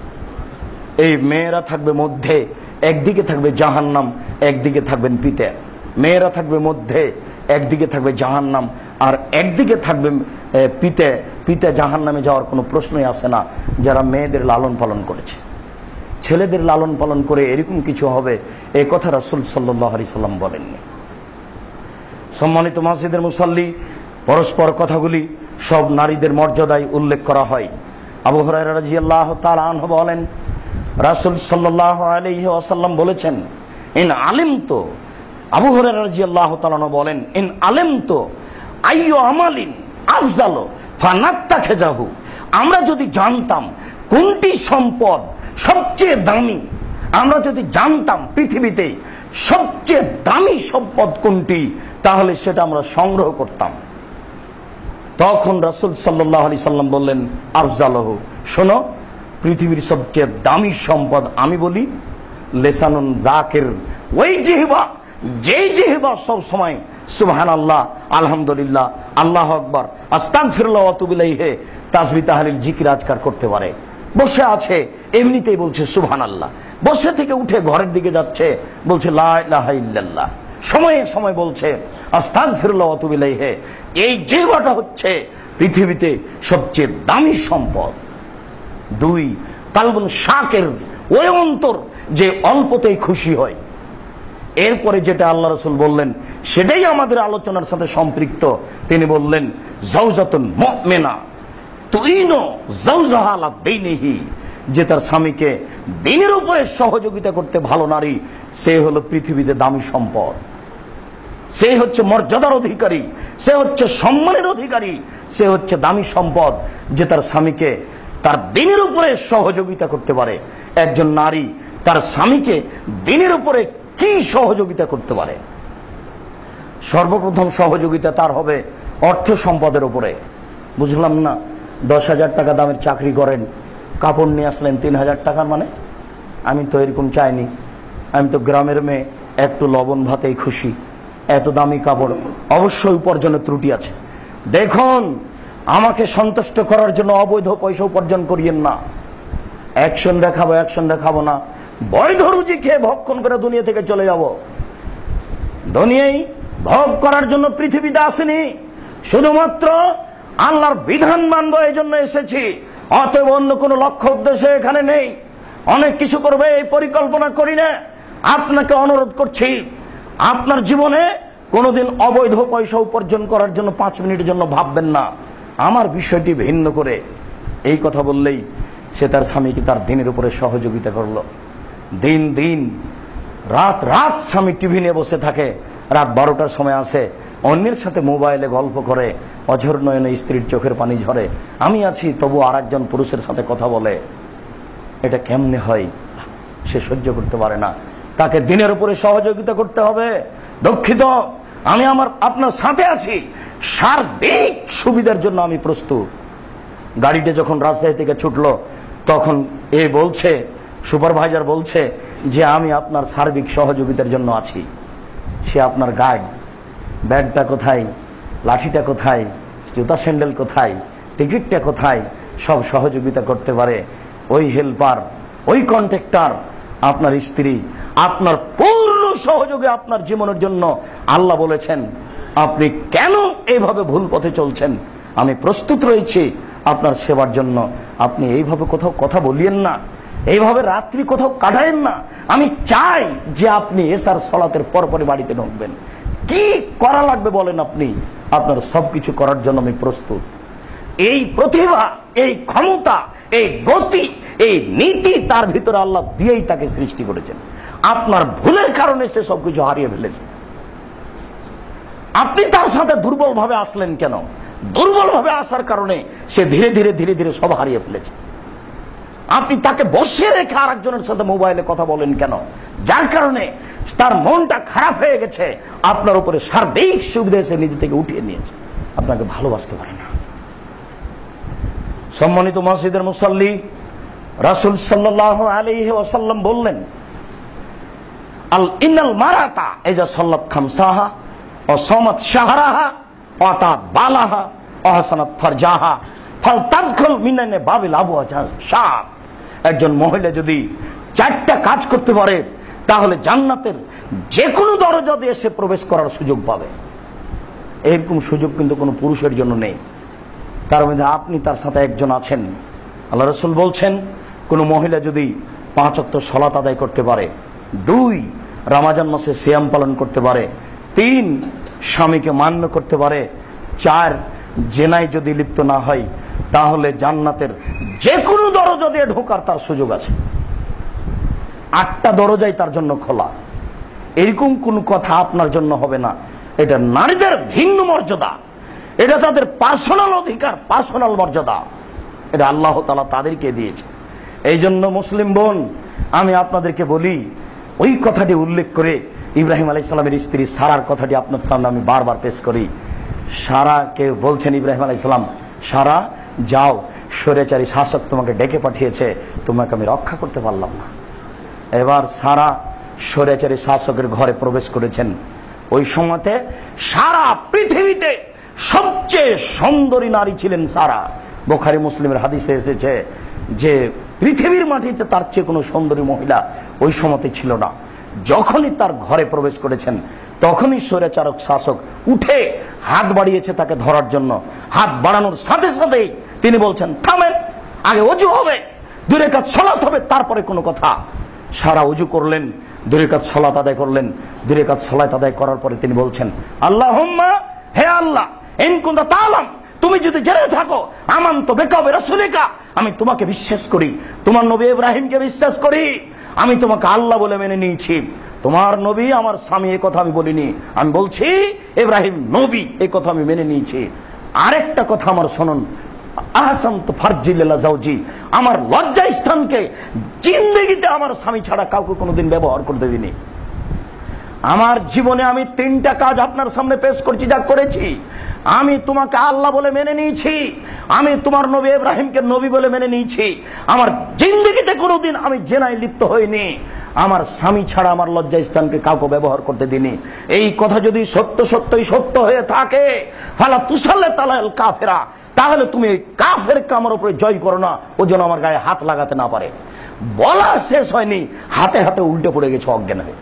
এই মেয়েরা থাকবে মধ্যে, একদিকে থাকবে জাহান্নাম, একদিকে থাকবেন পিতা। মেয়েরা থাকবে মধ্যে, একদিকে থাকবে জাহান্নাম আর একদিকে থাকবে পিতা। পিতা জাহান্নামে যাওয়ার কোনো প্রশ্নই আসে না যারা মেয়েদের লালন পালন করেছে। ছেলেদের লালন পালন করে এরকম কিছু হবে, এই কথা রাসূল সাল্লাল্লাহু আলাইহি সাল্লাম বলেননি। সম্মানিত মসজিদের মুসাল্লি, পরস্পর কথাগুলি সব নারীদের মর্যাদায় উল্লেখ করা হয়। আবু হুরায়রা রাদিয়াল্লাহু তাআলা আনহু বলেন, রাসূল সাল্লাল্লাহু আলাইহি ওয়াসাল্লাম বলেছেন, ইন আলিমতু, আবু হুরায়রা রাদিয়াল্লাহু তাআলা বলেন, ইন আলিমতু আইয়ু আমালিন আফজালু ফানাত্তাখিযাহু, আমরা যদি জানতাম কোনটি সম্পদ সবচেয়ে দামি, আমরা যদি জানতাম পৃথিবীতে সবচেয়ে দামি সম্পদ কোনটি, তাহলে সেটা আমরা সংগ্রহ করতাম। তখন রাসূল সাল্লাল্লাহু আলাইহি সাল্লাম বললেন, আফজালহু, শোনো, পৃথিবীর সবচেয়ে দামি সম্পদ আমি বলি, লিসানুন যাকির, ওই জিহ্বা, যেই জিহ্বা সব সময় সুবহানাল্লাহ, আলহামদুলিল্লাহ, আল্লাহু আকবার, আস্তাগফিরুল্লাহ ওয়া আতুবু ইলাইহি তাসবিহ তাহলিল জিকির আজকার করতে পারে। বসে আছে এমনিতেই বলছে সুবহানাল্লাহ, বসে থেকে উঠে ঘরের দিকে যাচ্ছে বলছে লা ইলাহা ইল্লাল্লাহ, সময়ে সময় বলছে আস্তাগফিরুল্লাহ ওয়া আতুবু ইলাইহি। এই জিহ্বাটা হচ্ছে পৃথিবীতে সবচেয়ে দামি সম্পদ। 2 কালবুন শাকের, ওই অন্তর যে অল্পতেই খুশি হয়। এরপরে যেটা আল্লাহ রাসূল বললেন সেটাই আমাদের আলোচনার সাথে সম্পৃক্ত। তিনি বললেন জাওজাতুন মুমিনা তুইনো জাওজাহা আলা দীনিহি, যে তার স্বামীকে দিনের উপরে সহযোগিতা করতে ভালো নারী, সে হলো পৃথিবীতে দামি সম্পদ, সে হচ্ছে মর্যাদার অধিকারী, সে হচ্ছে সম্মানের অধিকারী, সে হচ্ছে দামি সম্পদ, যে তার স্বামীকে তার দিনের উপরে সহযোগিতা করতে পারে। একজন নারী তার স্বামীকে দিনের উপরে কি সহযোগিতা করতে পারে? সর্বপ্রথম সহযোগিতা তার হবে অর্থ সম্পদের উপরে। বুঝলাম না, 10,000 টাকা দামের চাকরি করেন, কাপড় নিয়ে আসলেন 3,000 টাকার, মানে আমি তো এরকম চাইনি, আমি তো গ্রামের মেয়ে, একটু লবণ ভাতেই খুশি, এত দামি কাপড়। অবশ্যই উপার্জনের ত্রুটি আছে। দেখুন, আমাকে সন্তুষ্ট করার জন্য অবৈধ পয়সা উপার্জন করিয়েন না। অ্যাকশন দেখাবো না, বৈধ রুজি খেয়ে ভক্ষণ করে দুনিয়া থেকে চলে যাব। দুনিয়ায় ভোগ করার জন্য পৃথিবীতে আসেনি, শুধুমাত্র আল্লাহর বিধান মানবো এই জন্য এসেছি। অতএব অন্য কোনো লক্ষ্য উদ্দেশ্যে এখানে নেই। অনেক কিছু করবে এই পরিকল্পনা করি না। আপনাকে অনুরোধ করছি, আপনার জীবনে কোনোদিন অবৈধ পয়সা উপার্জন করার জন্য 5 মিনিটের জন্য ভাববেন না। আমার বিষয়টি ভিন্ন করে। এই কথা বললেই সে তার স্বামীকে তার দিনের উপরে সহযোগিতা করলো। দিন রাত স্বামী টিভি নিয়ে বসে থাকে, রাত 12টার সময় আসে, অন্যের সাথে মোবাইলে গল্প করে, অঝর নয়নে স্ত্রীর চোখের পানি ঝরে। আমি আছি তবু আরেকজন পুরুষের সাথে কথা বলে। এটা কেমনে হয়? সে সহ্য করতে পারে না। তাকে দিনের উপরে সহযোগিতা করতে হবে। দুঃখিত, আমি আপনার সাথে আছি, সার্বিক সুবিধার জন্য আমি প্রস্তুত। গাড়িটা যখন রাজশাহী থেকে ছুটলো, তখন বলছে, সুপারভাইজার বলছে যে আমি আপনার সার্বিক সহযোগিতার জন্য আছি। সে আপনার গাইড, ব্যাগটা কোথায়, লাঠিটা কোথায়, জুতা স্যান্ডেল কোথায়, টিকিটটা কোথায়, সব সহযোগিতা করতে পারে। ওই হেল্পার, ওই কন্ট্রাক্টর আপনার স্ত্রী, আপনার পূর্ণ সহযোগে আপনার জীবনের জন্য। আল্লাহ বলেছেন, আপনি কেন এইভাবে ভুল পথে চলছেন? আমি প্রস্তুত রয়েছি আপনার সেবার জন্য। আপনি এইভাবে কোথাও কথা বলিয়েন না, এইভাবে রাত্রি কোথাও কাটায়েন না। আমি চাই যে আপনি এশার সালাতের পরপরই বাড়িতে ঢুকবেন। কি করা লাগবে বলেন আপনি, আপনার সবকিছু করার জন্য আমি প্রস্তুত। এই প্রতিভা, এই ক্ষমতা, এই গতি, এই নীতি তার ভিতরে আল্লাহ দিয়েই তাকে সৃষ্টি করেছেন। আপনার ভুলের কারণে সে সবকিছু হারিয়ে ফেলেছে। আপনি তার সাথে দুর্বল ভাবে আসলেন কেন? দুর্বল ভাবে আসার কারণে সে ধীরে ধীরে সব হারিয়ে ফেলেছে। আপনি তাকে বসিয়ে রেখে আরেকজনের সাথে মোবাইলে কথা বলেন কেন? যার কারণে তার মনটা খারাপ হয়ে গেছে। আপনার উপরে সার্বিক সুবিধা সে নিজে থেকে উঠিয়ে নিয়েছে, আপনাকে ভালোবাসতে পারে না। সম্মানিত মসজিদের মুসাল্লি, রাসূল সাল্লাল্লাহু আলাইহি ওয়াসাল্লাম বললেন, আল ইন্নাল মারাতা ইজা সাল্লাত খামসাহা ওয়া সামাত শাহরাহা ওয়া আতাত বালাহা ওয়া হাসানাত ফারজাহা ফালতাদখুল মিনানে বাবিল আবওয়াজা শাহ। একজন মহিলা যদি 4টা কাজ করতে পারে, তাহলে জান্নাতের যে কোনো দরজা দিয়ে সে প্রবেশ করার সুযোগ পাবে। এরকম সুযোগ কিন্তু কোনো পুরুষের জন্য নেই। তার মধ্যে আপনি তার সাথে একজন আছেন। আল্লাহ রাসূল বলছেন, কোন মহিলা যদি 5 ওয়াক্ত সালাত আদায় করতে পারে, 2 রমজান মাসে সিয়াম পালন করতে পারে, 3 স্বামীকে মান্য করতে পারে, 4 জেনায় যদি লিপ্ত না হয়, তাহলে জান্নাতের যে কোনো দরজা দিয়ে ঢোকার তার সুযোগ আছে। 8টা দরজাই তার জন্য খোলা। এরকম কোন কথা আপনার জন্য হবে না। এটা নারীদের ভিন্ন মর্যাদা, এটা তাদের পার্সোনাল অধিকার, পার্সোনাল মর্যাদা। এটা আল্লাহ তাআলা তাদেরকে দিয়েছে। এই জন্য মুসলিম বোন, আমি আপনাদেরকে বলি, ওই কথাটি উল্লেখ করে ইব্রাহিম আলাইহিস সালামের স্ত্রী সারার কথাটি আপনার সামনে আমি বারবার পেশ করি। সারাকে বলছেন ইব্রাহিম আলাইহিস সালাম, সারা যাও, স্বৈরাচারী শাসক তোমাকে ডেকে পাঠিয়েছে, তোমাকে আমি রক্ষা করতে পারলাম না। এবার সারা স্বৈরাচারী শাসকের ঘরে প্রবেশ করেছেন। ওই সময়তে সারা পৃথিবীতে সবচেয়ে সুন্দরী নারী ছিলেন সারা। বুখারী মুসলিমের হাদিসে এসেছে যে পৃথিবীর মাটিতে তার চেয়ে কোনো সুন্দরী মহিলা ওই সময়তে ছিল না। যখনই তার ঘরে প্রবেশ করেছেন, তখনই স্বৈরাচারক শাসক উঠে হাত বাড়িয়েছে তাকে ধরার জন্য। হাত বাড়ানোর সাথে সাথেই তিনি বলছেন, থামেন, আগে ওযু হবে, 2 রাকাত সালাত হবে, তারপরে কোনো কথা। সারা ওযু করলেন, 2 রাকাত সালাত আদায় করলেন। 2 রাকাত সালাত আদায় করার পরে তিনি বলছেন, আল্লাহুম্মা, হে আল্লাহ, ইন কুনতা তাআলাম, তুমি যদি জেনে থাকো, আমানতু বিকা ওয়া রাসূলিকা, আমি তোমাকে বিশ্বাস করি, তোমার নবী ইব্রাহিমকে বিশ্বাস করি, আমি তোমাকে আল্লাহ বলে মেনে নিয়েছি। তোমার নবী আমার স্বামী, এই কথা আমি বলিনি, আমি বলছি ইব্রাহিম নবী, এই কথা আমি মেনে নিয়েছি। আরেকটা কথা আমার শুনুন, আহসানতু ফারজি লিলা যাওজি, আমার লজ্জা স্থানকে জিন্দেগিতে আমার স্বামী ছাড়া কাউকে কোনোদিন ব্যবহার করতে দিইনি। আমার জীবনে আমি 3টা কাজ আপনার সামনে পেশ করছি, যা করেছি। আমি তোমাকে আল্লাহ বলে মেনে নিয়েছি, আমি তোমার নবী ইব্রাহিমকে নবী বলে মেনে নিয়েছি, আমার জিন্দেগিতে কোনোদিন আমি জেনায় লিপ্ত হইনি, আমার স্বামী ছাড়া আমার লজ্জা স্থানকে কাউকে ব্যবহার করতে দিনি। এই কথা যদি সত্যই সত্য হয়ে থাকে, ফালা তুসাল্লে তালাল কাফেরা, তাহলে তুমি এই কাফেরকে আমার উপরে জয় করো না, ও যেন আমার গায়ে হাত লাগাতে না পারে। বলা শেষ হয়নি, হাতে হাতে উল্টে পড়ে গেছে অজ্ঞান হয়ে।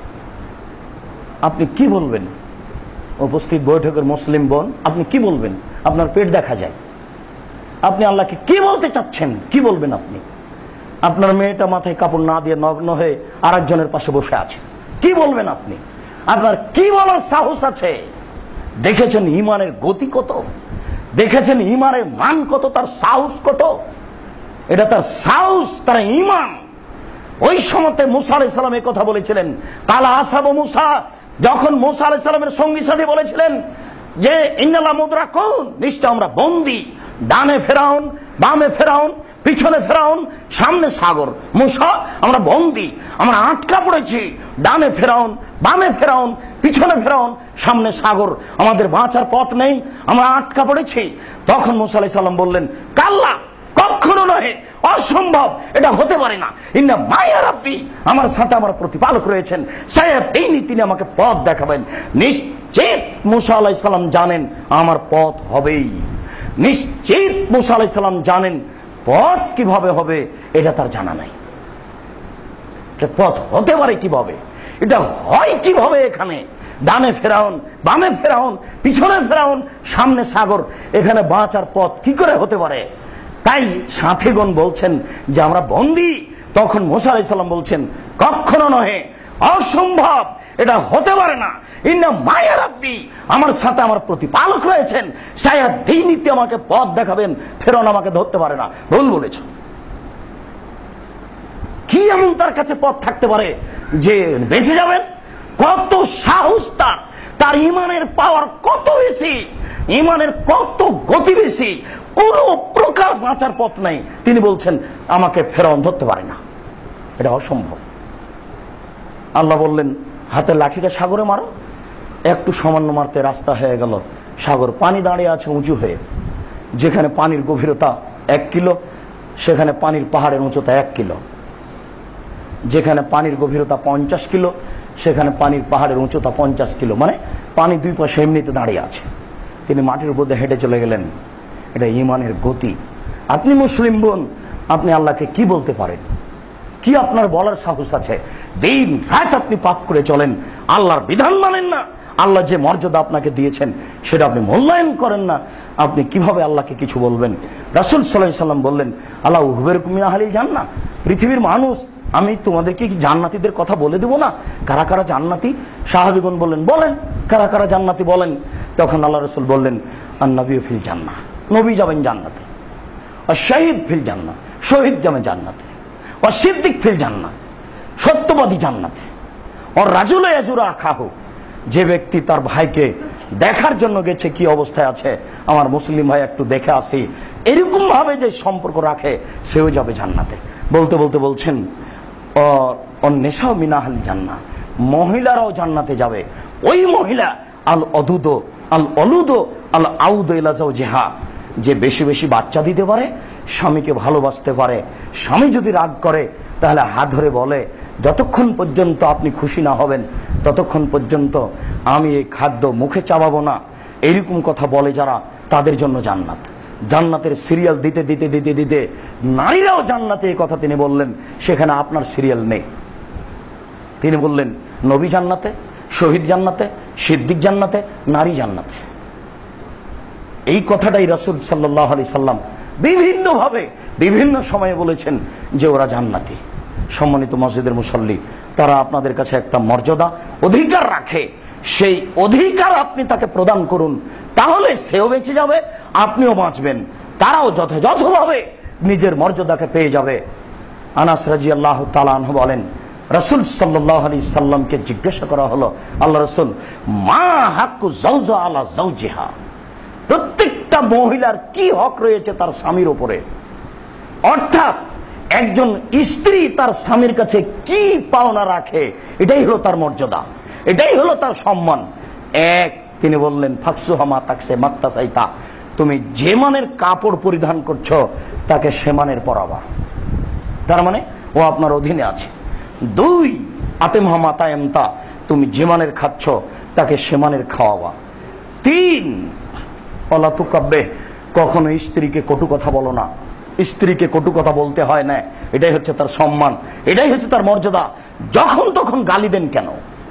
আপনি কি বলবেন? উপস্থিত বৈঠকের মুসলিম বোন, আপনি কি বলবেন? আপনার পেট দেখা যায়। আপনি আল্লাহকে কি বলতে চাচ্ছেন? কি বলবেন আপনি? আপনার মেয়েটা মাথায় কাপড় না দিয়ে নগ্ন হয়ে আরেকজনের পাশে বসে আছে, কি বলবেন আপনি? আপনার কি বলার সাহস আছে? দেখেছেন ঈমানের গতি কত, দেখেছেন ঈমানের মান কত, তার সাহস কত? এটা তার সাহস, তার ঈমান। ওই সময়তে মুসা আলাইহিস সালাম এই কথা বলেছিলেন, কালা আসহাবু মুসা, যখন মুসা আলাইহিস সালামের সঙ্গী সাথী বলেছিলেন যে ইন্নালা মুদরাকুন, নিশ্চয় আমরা বন্দী, ডানে ফেরাউন, বামে ফেরাউন, পিছনে ফেরাউন, সামনে সাগর। মুসা, আমরা বন্দী, আমরা আটকা পড়েছি, ডানে ফেরাউন, বামে ফেরাউন, পিছনে ফেরাউন, সামনে সাগর, আমাদের বাঁচার পথ নেই, আমরা আটকা পড়েছি। তখন মুসা আলাইহিস সালাম বললেন, কাল্লা, কখনো নয়, অসম্ভব, এটা হতে পারে না। ইন্না মায়া রাব্বি, আমার সাথে আমার প্রতিপালক রয়েছেন, সায়াহদিনি, তিনি আমাকে পথ দেখাবেন। নিশ্চিত মুসা আলাইহিস সালাম জানেন আমার পথ হবেই, নিশ্চিত মুসা আলাইহিস সালাম জানেন পথ কিভাবে হবে এটা তার জানা নাই। পথ হতে পারে কিভাবে, এটা হয় কিভাবে, এখানে ডানে ফেরাউন, বামে ফেরাউন, পিছনে ফেরাউন, সামনে সাগর, এখানে বাঁচার পথ কি করে হতে পারে? তাই সাথীগণ বলছেন যে আমরা বন্দী। তখন মুসা আলাইহিস সালাম বলছেন, কখনো নহে, অসম্ভব, এটা হতে পারে না। ইন্না মায়া রাব্বি, আমার সাথে আমার প্রতিপালক রয়েছেন, সায়াহদিনি, আমাকে পথ দেখাবেন, ফেরাউন আমাকে ধরতে পারে না। ভুল বলেছ। কি এমন তার কাছে পথ থাকতে পারে যে বেঁচে যাবেন? কত সাহস তার, তার ঈমানের পাওয়ার কত বেশি, ঈমানের কত গতি বেশি, কোন প্রকার বাঁচার পথ নাই। তিনি বলছেন আমাকে ফেরাউন ধরতে পারে না, এটা অসম্ভব। আল্লাহ বললেন, হাতের লাঠিটা সাগরে মারো। একটু সামান্য মারতে রাস্তা হয়ে গেল সাগর, পানি দাঁড়িয়ে আছে উঁচু হয়ে। যেখানে পানির গভীরতা 1 কিলো, সেখানে পানির পাহাড়ের উচ্চতা 1 কিলো। যেখানে পানির গভীরতা 50 কিলো, সেখানে পানির পাহাড়ের উচ্চতা 50 কিলো। মানে পানি 2 পাশে এমনিতে দাঁড়িয়ে আছে। তিনি মাটির উপরে হেঁটে চলে গেলেন। এটা ঈমানের গতি। আপনি মুসলিম বোন, আপনি আল্লাহকে কি বলতে পারেন? কি আপনার বলার সাহস আছে? দিন রাত আপনি পাপ করে চলেন, আল্লাহর বিধান মানেন না, আল্লাহ যে মর্যাদা আপনাকে দিয়েছেন সেটা আপনি মূল্যায়ন করেন না। আপনি কিভাবে আল্লাহকে কিছু বলবেন? রাসূল সাল্লাল্লাহু আলাইহি ওয়াসাল্লাম বললেন, আল্লাহ উখবিরুকুম মিন আহলিল জান্নাহ, পৃথিবীর মানুষ, আমি তোমাদেরকে কি জান্নাতীদের কথা বলে দেব না? কারা কারা জান্নাতি? সাহাবীগণ বললেন, বলেন কারা কারা জান্নাতি বলেন। তখন আল্লাহ রাসূল বললেন, আন-নবিয়্যু ফিল জান্নাহ, নবী যাবেন জান্নাতে, আর শহীদ ফিল জান্নাহ, শহীদ যাবেন জান্নাতে, আর সিদ্দিক ফিল জান্নাহ, সত্যবাদী জান্নাতে, আর রাজুল ইয়াজুরু আখাহু, যে ব্যক্তি তার ভাইকে দেখার জন্য গেছে কি অবস্থায় আছে, আমার মুসলিম ভাই একটু দেখে আসি, এরকম ভাবে যে সম্পর্ক রাখে, সেও যাবে জান্নাতে। বলতে বলতে বলছেন, অন্নেশাও মিন আহলিল জান্নাহ, মহিলারাও জান্নাতে যাবে। ওই মহিলা আল অদুদ আল অলুদ আল আউদ ইলা যাওজিহা, যে বেশি বেশি বাচ্চা দিতে পারে, স্বামীকে ভালোবাসতে পারে। স্বামী যদি রাগ করে তাহলে হাত ধরে বলে, যতক্ষণ পর্যন্ত আপনি খুশি না হবেন ততক্ষণ পর্যন্ত আমি এই খাদ্য মুখে চাবাবো না। এইরকম কথা বলে যারা, তাদের জন্য জান্নাত। জান্নাতের সিরিয়াল দিতে দিতে দিতে দিতে নারীরাও জান্নাতে, এই কথা তিনি বললেন। সেখানে আপনার সিরিয়াল নেই। তিনি বললেন, নবী জান্নাতে, শহীদ জান্নাতে, সিদ্দিক জান্নাতে, নারী জান্নাতে। এই কথাটাই রাসূল সাল্লাল্লাহু আলাইহি সাল্লাম বিভিন্নভাবে বিভিন্ন সময়ে বলেছেন যে ওরা জান্নাতি। সম্মানিত মসজিদের মুসল্লি, তারা আপনাদের কাছে একটা মর্যাদা, অধিকার রাখে। সেই অধিকার আপনি তাকে প্রদান করুন, তাহলে সেও বেঁচে যাবে, আপনিও বাঁচবেন, তারাও যথাযথভাবে নিজের মর্যাদাকে পেয়ে যাবে। আনাস রাদিয়াল্লাহু তাআলা আনহু বলেন, রাসূল সাল্লাল্লাহু আলাইহি সাল্লামকে জিজ্ঞাসা করা হলো, আল্লাহ রাসূল, মা হাক্কু যাওজা আলা যাওজিহা, প্রত্যেকটা মহিলার কি হক রয়েছে তার স্বামীর উপরে? অর্থাৎ একজন স্ত্রী তার স্বামীর কাছে কি পাওনা রাখে, এটাই হলো তার মর্যাদা, এটাই হলো তার সম্মান। এক, তিনি বললেন, ফাকসুহা মা তাকসে মাত্তাসাইতা, তুমি যে মানের কাপড় পরিধান করছো তাকে সে মানের পরাবা, তার মানে ও আপনার অধীনে আছে। দুই, আতিমহা মা তায়ামতা, তুমি যে মানের খাচ্ছ তাকে সে মানের খাওয়াবা। তিন, ওয়ালা তুকাব্বে, কখনো স্ত্রীকে কটু কথা বলো না, স্ত্রীকে কটু কথা বলতে হয় না, এটাই হচ্ছে তার সম্মান, এটাই হচ্ছে তার মর্যাদা। যখন তখন গালি দেন কেন?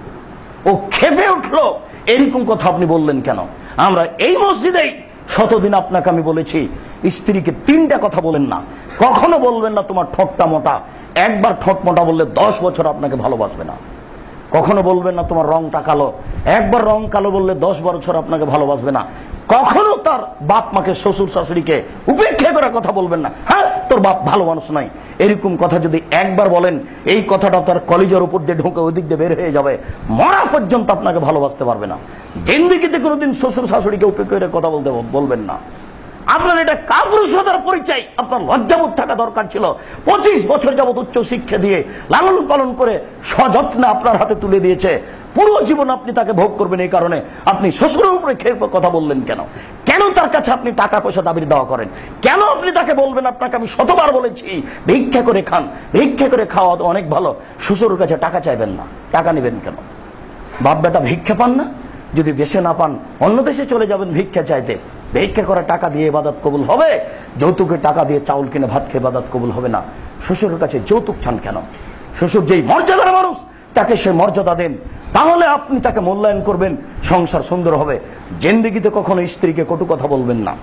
ও ক্ষেপে উঠলো, এরকম কথা আপনি বললেন কেন? আমরা এই মসজিদেই শতদিন আপনাকে আমি বলেছি, স্ত্রীকে তিনটা কথা বলেন না। কখনো বলবেন না তোমার ঠোঁটটা মোটা, একবার ঠোঁট মোটা বললে 10 বছর আপনাকে ভালোবাসবে না। কখনো বলবেন না তোমার রংটা কালো, একবার রং কালো বললে 10 বছর আপনাকে ভালোবাসবে না। কখনো তার বাপ মাকে, শ্বশুর শাশুড়িকে উপেক্ষা করে কথা বলবেন না, হ্যাঁ তোর বাপ ভালো মানুষ নাই, এরকম কথা যদি একবার বলেন, এই কথাটা তার কলিজার উপর দিয়ে ঢুকে ওই দিক দিয়ে বের হয়ে যাবে, মরা পর্যন্ত আপনাকে ভালোবাসতে পারবে না। জিন্দেগিতে কোনোদিন শ্বশুর শাশুড়িকে উপেক্ষা করে কথা বলবেন না। আপনার এটা কাপুরুষতার পরিচয়, আপনার লজ্জাবোধ থাকা দরকার ছিল। 25 বছর যাবত উচ্চ শিক্ষা দিয়ে লালন পালন করে সযত্নে আপনার হাতে তুলে দিয়েছে, পুরো জীবন আপনি তাকে ভোগ করবেন। এই কারণে আপনি শ্বশুরের উপরে খেয়ে কথা বললেন কেন? কেন তার কাছে আপনি টাকা পয়সা দাবি দেওয়া করেন? কেন আপনি তাকে বলবেন, আপনাকে আমি শতবার বলেছি ভিক্ষা করে খান, ভিক্ষা করে খাওয়া তো অনেক ভালো, শ্বশুরের কাছে টাকা চাইবেন না। টাকা নেবেন কেন? বাপ বেটা ভিক্ষা পান না? যদি দেশে না পান অন্য দেশে চলে যাবেন ভিক্ষা চাইতে। ভিক্ষা করে টাকা দিয়ে ইবাদত কবুল হবে, যৌতুকের টাকা দিয়ে চাউল কিনে ভাত খেয়ে ইবাদত কবুল হবে না। শ্বশুরের কাছে যৌতুক চান কেন? শ্বশুর যেই মর্যাদার মানুষ, তাকে সে মর্যাদা দেন, তাহলে আপনি তাকে মূল্যায়ন করবেন, সংসার সুন্দর হবে। জিন্দেগিতে কখনো স্ত্রীকে কটু কথা বলবেন না।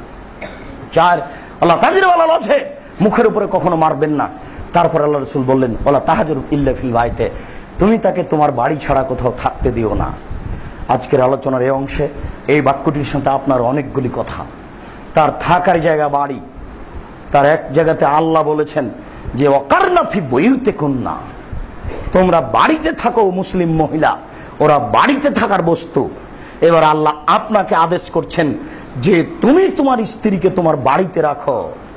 4, আল্লাহ তাজিরওয়ালা আছে, মুখের উপরে কখনো মারবেন না। তারপর আল্লাহ রাসূল বললেন, ওয়ালা তাহাজুর ইল্লা ফিল বাইতে, তুমি তাকে তোমার বাড়ি ছাড়া কোথাও থাকতে দিও না। আজকের আলোচনার এই অংশে এই বাক্যটির সাথে আপনার অনেকগুলি কথা। তার থাকার জায়গা বাড়ি, তার এক জায়গাতে আল্লাহ বলেছেন যে ওয়াকারনা ফি বুয়ুতিকুন্না, তোমরা বাড়িতে থাকো। মুসলিম মহিলা, ওরা বাড়িতে থাকার বস্তু। এবার আল্লাহ আপনাকে আদেশ করছেন যে তুমি তোমার স্ত্রীকে তোমার বাড়িতে রাখো।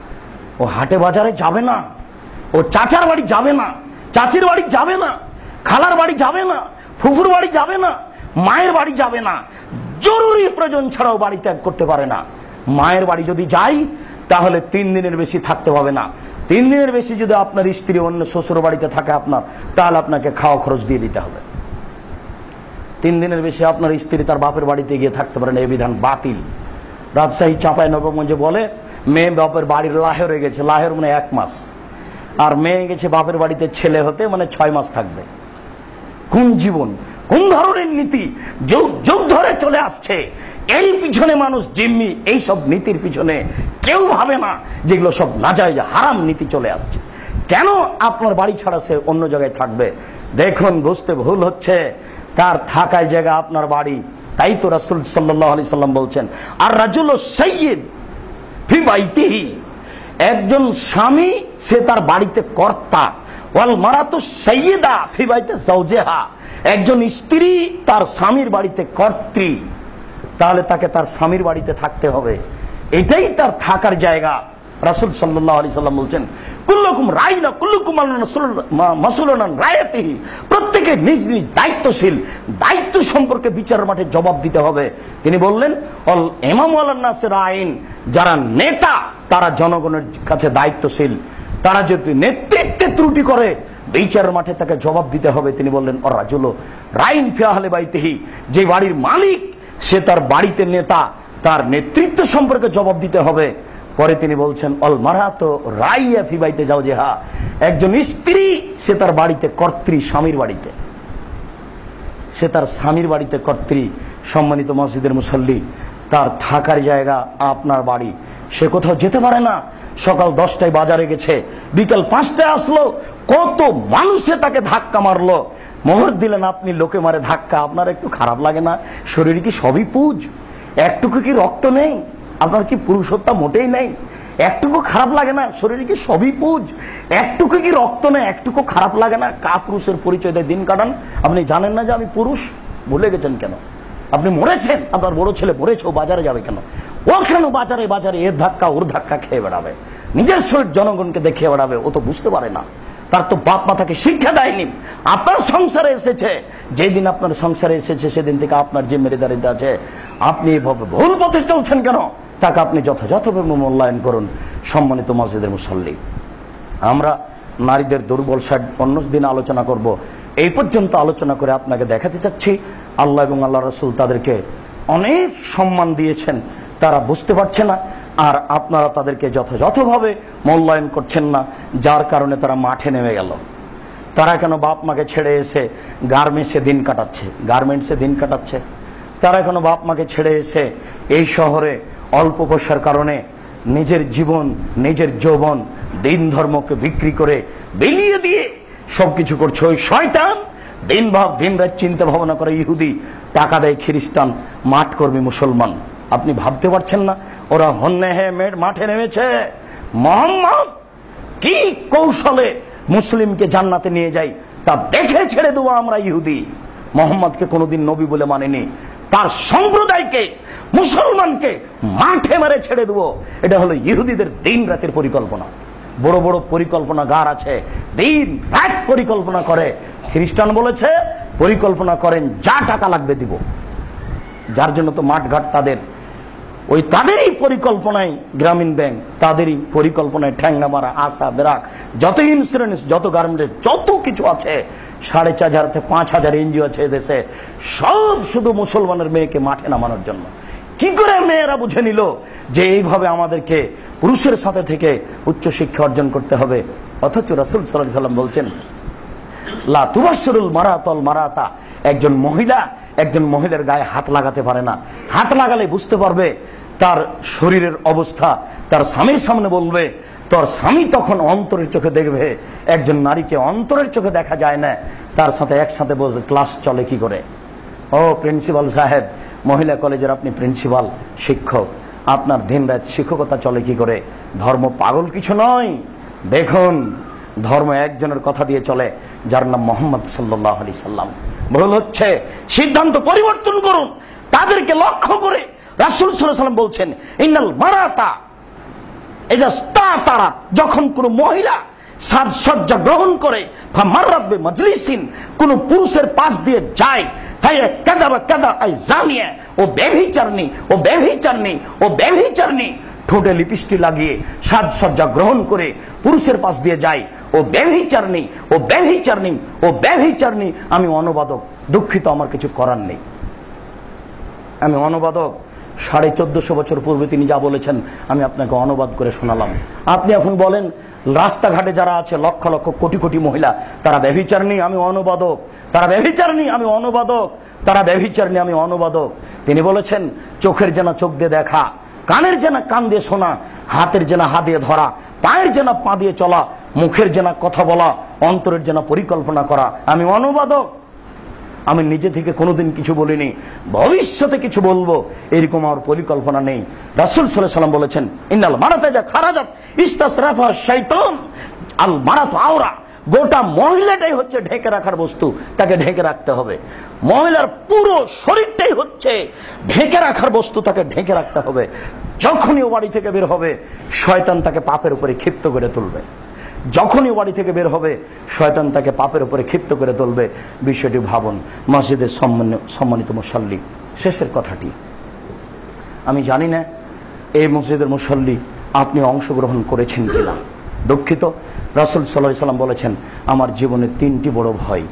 ও হাটে বাজারে যাবে না, ও চাচার বাড়ি যাবে না, চাচির বাড়ি যাবে না, খালার বাড়ি যাবে না, ফুফুর বাড়ি যাবে না, মায়ের বাড়ি যাবে না। জরুরি প্রয়োজন ছাড়াও বাড়ি ত্যাগ করতে পারে না। মায়ের বাড়ি যদি যাই তাহলে 3 দিনের বেশি থাকতে হবে না। 3 দিনের বেশি যদি আপনার স্ত্রী অন্য শ্বশুর বাড়িতে থাকে আপনার, তাহলে আপনাকে খাওয়া খরচ দিয়ে দিতে হবে। 3 দিনের বেশি আপনার স্ত্রী তার বাপের বাড়িতে গিয়ে থাকতে পারে না, এই বিধান বাতিল। রাজশাহী চাঁপাইনবাবগঞ্জে বলে মেয়ে বাপের বাড়ির লাহেরে গেছে, লাহের মানে 1 মাস, আর মেয়ে গেছে বাপের বাড়িতে ছেলে হতে, মানে 6 মাস থাকবে। কোন জীবন, কোন ধরনের নীতি যুগ যুগ ধরে চলে আসছে। এর পিছনে মানুষ জিম্মি, এই সব নীতির পিছনে কেউ ভাবে না যেগুলো সব নাজায়েজ হারাম নীতি চলে আসছে। কেন আপনার বাড়ি ছাড়া সে অন্য জায়গায় থাকবে? দেখুন, বুঝতে ভুল হচ্ছে, তার থাকার জায়গা আপনার বাড়ি। তাই তো রাসূল সাল্লাল্লাহু আলাইহি সাল্লাম বলছেন, আর রাজুলু সাইয়্যিদ ফি বাইতিহি, একজন স্বামী সে তার বাড়িতে কর্তা। ওয়াল মারাতু সাইয়্যিদা ফি বাইতি যাওজিহা, একজন স্ত্রী তার স্বামীর বাড়িতে কর্ত্রী। তাহলে তাকে তার স্বামীর বাড়িতে থাকতে হবে, এটাই তার থাকার জায়গা। রাসূল সাল্লাল্লাহু আলাইহি সাল্লাম বলছেন, কুল্লুকুম রাইনা কুল্লুকুম মাসউলুন আন রায়াতিহি, প্রত্যেকে নিজ নিজ দায়িত্বশীল, দায়িত্ব সম্পর্কে বিচারের মাঠে জবাব দিতে হবে। তিনি বললেন, অল ইমামু আলান নাসির আইন, যারা নেতা তারা জনগণের কাছে দায়িত্বশীল, তারা যদি নেতৃত্বে ত্রুটি করে বিচারের মাঠে তাকে জবাব দিতে হবে। তিনি বললেন, আর রাজুলু রাইন ফি আহলি বাইতিহি, যে বাড়ির মালিক সে তার বাড়িতে নেতা, তার নেতৃত্ব সম্পর্কে জবাব দিতে হবে। পরে তিনি বলছেন, অল মারাতু রাইয়া ফি বাইতি যাওজিহা, একজন স্ত্রী সে তার বাড়িতে কর্ত্রী, স্বামীর বাড়িতে। সে তার স্বামীর বাড়িতে কর্ত্রী, সম্মানিত মসজিদের মুসল্লি, তার থাকার জায়গা আপনার বাড়ি, সে কোথাও যেতে পারে না। সকাল 10টায় বাজারে গেছে, বিকাল 5টায় আসলো, কত মানুষে তাকে ধাক্কা মারলো, মোহর দিলেন আপনি, লোকে মারে ধাক্কা, আপনার একটু খারাপ লাগে না? শরীরে কি সবই পুজ? একটুকু কি রক্ত নেই? আপনার কি পুরুষত্ব মোটেই নেই? একটুকু খারাপ লাগে না? শরীরে কি সবই পুজ? একটুকু কি রক্ত নেই? একটুকু খারাপ লাগে না? কা পুরুষের পরিচয় দিয়ে দিন কাটান? আপনি জানেন না যে আমি পুরুষ? ভুলে গেছেন কেন? আপনি মরেছেন, আপনার বড় ছেলে মরেছে, ও বাজারে যাবে কেন? ও কেন বাজারে বাজারে এর ধাক্কা ওর ধাক্কা খেয়ে বেড়াবে? নিজের শরীর জনগণকে দেখিয়ে বেড়াবে? ও তো বুঝতে পারে না, তার তো বাপ মা তাকে শিক্ষা দেয়নি। আপনার সংসারে এসেছে, যেদিন আপনার সংসারে এসেছে সেদিন থেকে আপনার যে মেরেদারিতে আছে, আপনি এভাবে ভুল পথে চলছেন কেন? তাকে আপনি যথাযথভাবে মূল্যায়ন করুন। সম্মানিত মসজিদের মুসল্লি, আমরা নারীদের দুর্বল সাইড অন্য দিন আলোচনা করব। এই পর্যন্ত আলোচনা করে আপনাকে দেখাতে চাচ্ছি আল্লাহ এবং আল্লাহ রাসূল তাদেরকে অনেক সম্মান দিয়েছেন, তারা বুঝতে পারছে না, আর আপনারা তাদেরকে যথাযথভাবে মূল্যায়ন করছেন না, যার কারণে তারা মাঠে নেমে গেল। তারা কেন বাপ মাকে ছেড়ে এসে গার্মেন্টসে দিন কাটাচ্ছে? তারা কেন বাপ মাকে ছেড়ে এসে এই শহরে অল্প পয়সার কারণে নিজের জীবন, নিজের যৌবন, দিন ধর্মকে বিক্রি করে বিলিয়ে দিয়ে সবকিছু করছে? ওই শয়তান দিন রাত চিন্তা ভাবনা করে ইহুদি, টাকা দেয় খ্রিস্টান, মাঠ কর্মী মুসলমান। আপনি ভাবতে পারছেন না ওরা হন্যে হে মাঠে নেমেছে? মোহাম্মদ কি কৌশলে মুসলিমকে জান্নাতে নিয়ে যায় তা দেখে ছেড়ে দেবো আমরা। ইহুদি মোহাম্মদকে কোনোদিন নবী বলে মানেনি, তার সম্প্রদায়কে, মুসলমানকে মাঠে মারে ছেড়ে দেবো। এটা হলো ইহুদিদের দিন রাতের পরিকল্পনা। বড় বড় পরিকল্পনা গার আছে, দিন রাত পরিকল্পনা করে। খ্রিস্টান বলেছে পরিকল্পনা করেন, যা টাকা লাগবে দিব। যার জন্য তো মাঠঘাট তাদের, ওই তাদেরই পরিকল্পনায় গ্রামীণ ব্যাংক, তাদেরই পরিকল্পনায় ঠ্যাঙ্গা মারা, আশা বেরাক, যত ইন্স্যুরেন্স, যত গার্মেন্টস, যত কিছু আছে, 4,500 থেকে 5,000 এনজিও আছে এদেশে, সব শুধু মুসলমানের মেয়েকে মাঠে নামানোর জন্য। কি করে মেয়েরা বুঝে নিল যে এইভাবে আমাদেরকে পুরুষের সাথে থেকে উচ্চ শিক্ষা অর্জন করতে হবে? অথচ রাসূল সাল্লাল্লাহু আলাইহি ওয়াসাল্লাম বলছেন, লা তুবাশশিরুল মারাতাল মারাতা, একজন মহিলার গায়ে হাত লাগাতে পারে না। হাত লাগালে বুঝতে পারবে তার শরীরের অবস্থা, তার স্বামীর সামনে বলবে, তোর স্বামী তখন অন্তরের চোখে দেখবে। একজন নারীকে অন্তরের চোখে দেখা যায় না, তার সাথে একসাথে বসে ক্লাস চলে কি করে? ও প্রিন্সিপাল সাহেব, মহিলা কলেজের আপনি প্রিন্সিপাল, শিক্ষক, আপনার দিনরাত শিক্ষকতা চলে কি করে? ধর্ম পাগল কিছু নয়। দেখুন, ধর্ম একজনের কথা দিয়ে চলে, যার নাম মোহাম্মদ সাল্লাল্লাহু আলাইহি সাল্লাম। ভুল হচ্ছে, সিদ্ধান্ত পরিবর্তন করুন। তাদেরকে লক্ষ্য করে রাসূল সাল্লাল্লাহু আলাইহি সাল্লাম বলছেন, ইন্নাল মারাতা ইযা ইসতাতারাত, যখন কোন মহিলা সাজসজ্জা গ্রহণ করে, ফামাররাত বিমাজলিসিন, কোন পুরুষের পাশ দিয়ে যায়, ফায়া কাযাবা কাযা আই জানিয়া, ও ব্যভিচারিণী, ঠোঁটে লিপস্টিক লাগিয়ে সাজসজ্জা গ্রহণ করে পুরুষের পাশ দিয়ে যায়, ও ব্যভিচারিণী। আমি অনুবাদক, দুঃখিত, আমার কিছু করার নেই, আমি অনুবাদক। 1450 বছর পূর্বে তিনি যা বলেছেন আমি আপনাকে অনুবাদ করে শোনালাম। আপনি এখন বলেন রাস্তাঘাটে যারা আছে লক্ষ লক্ষ কোটি কোটি মহিলা, তারা ব্যভিচারিণী, আমি অনুবাদক। তিনি বলেছেন, চোখের যেন চোখ দিয়ে দেখা, কানের যেন কান দিয়ে শোনা, হাতের যেন হাত দিয়ে ধরা, পায়ের যেন পা দিয়ে চলা, মুখের যেন কথা বলা, অন্তরের যেন পরিকল্পনা করা। আমি অনুবাদক, আমি নিজে থেকে কোনোদিন কিছু বলিনি, ভবিষ্যতে কিছু বলবো এরকম আমার পরিকল্পনা নেই। রাসূল সাল্লাল্লাহু আলাইহি ওয়াসাল্লাম বলেছেন, ইন্নাল মারাতা যা খারাজাত ইস্তাসরাফা শাইতান, আল মারাতু আওরা, গোটা মহিলাটাই হচ্ছে ঢেকে রাখার বস্তু, তাকে ঢেকে রাখতে হবে। মহিলার পুরো শরীরটাই হচ্ছে ঢেকে রাখার বস্তু, তাকে ঢেকে রাখতে হবে। যখনই ও বাড়ি থেকে বের হবে, শয়তান তাকে পাপের উপরে ক্ষিপ্ত করে তুলবে। যখনই বাড়ি থেকে বের হবে, শয়তান তাকে পাপের উপরে ক্ষিপ্ত করে তুলবে। বিষয়টি ভাবুন। মসজিদের সম্মানিত মুসল্লি, শেষের কথাটি, আমি জানি না এই মসজিদের মুসল্লি আপনি অংশগ্রহণ করেছেন কিনা। দুঃখিত, রাসূল সাল্লাল্লাহু আলাইহি ওয়াসাল্লাম বলেছেন, আমার জীবনে 3টি বড় ভয়,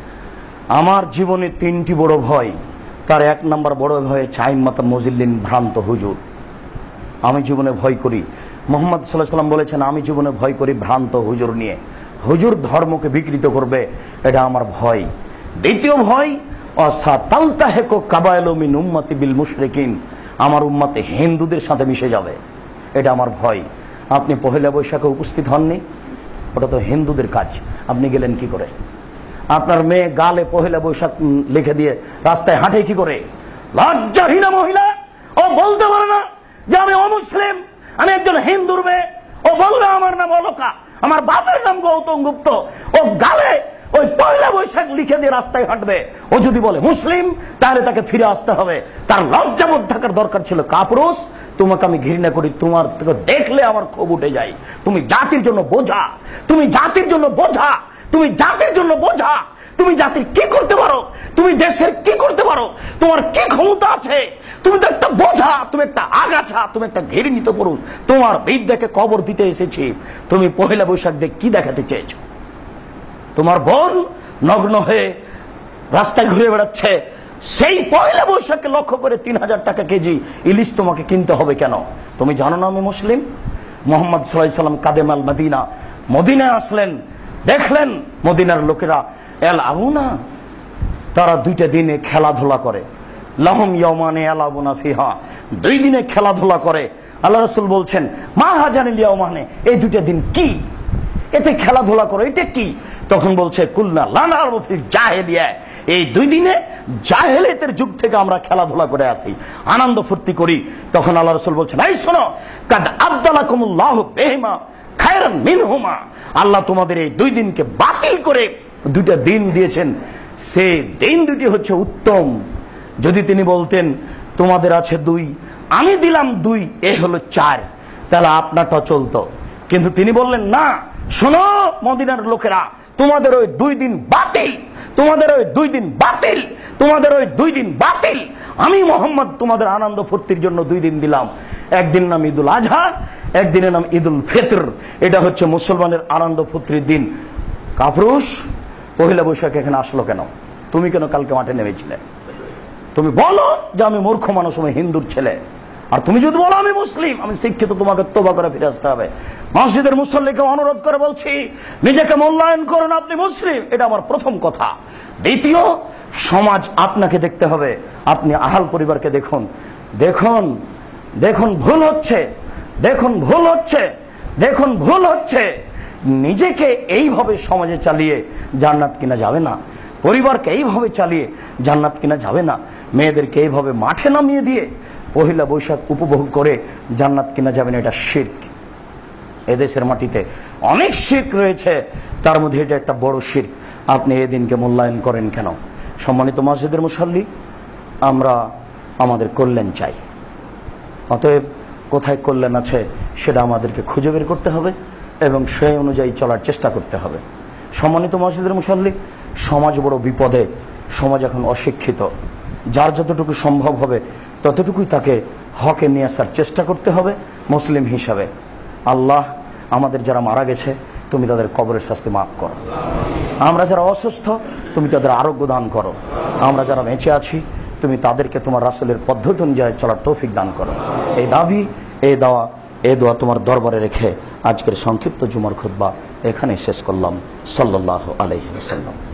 তার 1 নম্বর বড় ভয় চাইমাতা মুজিল্লিন, ভ্রান্ত হুজুর। আমি জীবনে ভয় করি, মুহাম্মদ সাল্লাল্লাহু আলাইহি ওয়াসাল্লাম বলেছেন, আমি জীবনে ভয় করি ভ্রান্ত হুজুর নিয়ে। হুজুর ধর্মকে বিকৃত করবে, এটা আমার ভয়। দ্বিতীয় ভয় অসাতালতাহেকু কাবাইলু মিন উম্মতি বিল মুশরিকিন, আমার উম্মতে হিন্দুদের সাথে মিশে যাবে, এটা আমার ভয়। আপনি পহেলা বৈশাখে উপস্থিত হননি, ওটা তো হিন্দুদের কাজ, আপনি গেলেন কি করে? আপনার মেয়ে গালে পহেলা বৈশাখ লিখে দিয়ে রাস্তায় হাঁটে কি করে? লজ্জাহীনা মহিলা, ও বলতে পারে না যে আমি অমুসলিম, আমি একজন হিন্দুর মেয়ে। ও বললো আমার নাম অলকা, আমার বাপের নাম গৌতম গুপ্ত, ও গালে ওই পয়লা বৈশাখ লিখে দিয়ে রাস্তায় হাঁটবে। ও যদি বলে মুসলিম, তাহলে তাকে ফিরে আসতে হবে। তার লজ্জাবোধ থাকার দরকার ছিল। কাপুরুষ, তোমাকে আমি ঘৃণা করি, তোমার দেখলে আমার ক্ষোভ উঠে যায়। তুমি জাতির জন্য বোঝা, তুমি জাতির জন্য বোঝা, তুমি জাতির জন্য বোঝা। তুমি জাতির কি করতে পারো, তুমি দেশের কি করতে পারো, তোমার কি ক্ষমতা আছে? তুমি তো একটা বোঝা, তুমি একটা আগাছা, তুমি একটা ঘৃণিত পুরুষ। তোমার বিদ্যাকে কবর দিতে এসেছি। তুমি পহেলা বৈশাখ দিয়ে কি দেখাতে চেয়েছো? তোমার বোন নগ্ন হয়ে রাস্তায় ঘুরে বেড়াচ্ছে, সেই পয়লা বৈশাখকে লক্ষ্য করে 3000 টাকা কেজি ইলিশ তোমাকে কিনতে হবে কেন? তুমি জানো না আমি মুসলিম? মুহাম্মদ সাল্লাল্লাহু আলাইহি সাল্লাম কাদেম আল মদিনা, মদিনায় আসলেন, দেখলেন মদিনার লোকেরা এল আবুনা, তারা 2টা দিনে খেলাধুলা করে। লাহুম ইয়াওমানে ইয়ালাবুনা ফিহা, 2 দিনে খেলাধুলা করে। আল্লাহ রাসূল বলছেন মা হাজানিল ইয়াওমানে, এই 2টা দিন কি, এতে খেলাধুলা করো, এটা কি? তখন বলছে কুলনা লানারু ফিল জাহেলিয়া, এই 2 দিনে জাহেলিয়াতের যুগ থেকে আমরা খেলাধুলা করে আসি, আনন্দ ফুর্তি করি। তখন আল্লাহ রাসূল বলছেন এই শোনো, কাদ আবদালাকুমুল্লাহু বিহিমা খায়রান মিনহুমা, আল্লাহ তোমাদের এই 2 দিনকে বাতিল করে 2টা দিন দিয়েছেন, সেই দিন 2টি হচ্ছে উত্তম। যদি তিনি বলতেন তোমাদের আছে 2, আমি দিলাম 2, এ হলো 4, তাহলে আপনারটা চলতো। কিন্তু তিনি বললেন না, শোনো মদিনার লোকেরা, তোমাদের ওই 2 দিন বাতিল, তোমাদের ওই 2 দিন বাতিল, তোমাদের ওই 2 দিন বাতিল। আমি মোহাম্মদ তোমাদের আনন্দ ফুর্তির জন্য 2 দিন দিলাম। একদিন নাম ঈদুল আজহা, একদিনের নাম ঈদুল ফিতর। এটা হচ্ছে মুসলমানের আনন্দ ফুর্তির দিন। কাপুরুষ, পহেলা বৈশাখ এখানে আসলো কেন? তুমি কেন কালকে মাঠে নেমেছিলে? তুমি বলো যে আমি মূর্খ মানুষ, আমি হিন্দুর ছেলে। আর তুমি যদি বলো আমি মুসলিম, আমি শিক্ষিত, তোমাকে তওবা করে ফিরে আসতে হবে। মসজিদের মুসল্লিকে অনুরোধ করে বলছি, নিজেকে মূল্যায়ন করুন, আপনি মুসলিম, এটা আমার প্রথম কথা। দ্বিতীয়, সমাজ আপনাকে দেখতে হবে। আপনি আহাল পরিবারকে দেখুন, দেখুন দেখুন ভুল হচ্ছে, দেখুন ভুল হচ্ছে, দেখুন ভুল হচ্ছে। নিজেকে এইভাবে সমাজে চালিয়ে জান্নাত কিনা যাবে না, পরিবারকে এইভাবে চালিয়ে জান্নাত কিনা যাবে না, মেয়েদেরকে এইভাবে মাঠে নামিয়ে দিয়ে পহেলা বৈশাখ উপভোগ করে জান্নাত কিনা যাবে না, এটা শিরক। এদেশের মাটিতে অনেক শিরক রয়েছে, তার মধ্যে এটা একটা বড় শিরক। আপনি এই দিনকে মূল্যায়ন করেন কেন? সম্মানিত মসজিদের মুসল্লি, আমরা আমাদের কল্যাণ চাই। অতএব কোথায় কল্যাণ আছে সেটা আমাদেরকে খুঁজে বের করতে হবে এবং সেই অনুযায়ী চলার চেষ্টা করতে হবে। সম্মানিত মসজিদের মুসল্লি, সমাজ বড় বিপদে, সমাজ এখন অশিক্ষিত। যার যতটুকু সম্ভব হবে ততটুকুই তাকে হকে নিয়ে আসার চেষ্টা করতে হবে মুসলিম হিসাবে। আল্লাহ আমাদের যারা মারা গেছে, তুমি তাদের কবরের শাস্তি মাফ করো। আমরা যারা অসুস্থ, তুমি তাদের আরোগ্য দান করো। আমরা যারা বেঁচে আছি, তুমি তাদেরকে তোমার রাসূলের পদ্ধতি অনুযায়ী চলার তৌফিক দান করো। এই দাবি, এই দাওয়া, এই দোয়া তোমার দরবারে রেখে আজকের সংক্ষিপ্ত জুমার খুতবা এখানেই শেষ করলাম। সাল্লাল্লাহু আলাইহি ওয়াসাল্লাম।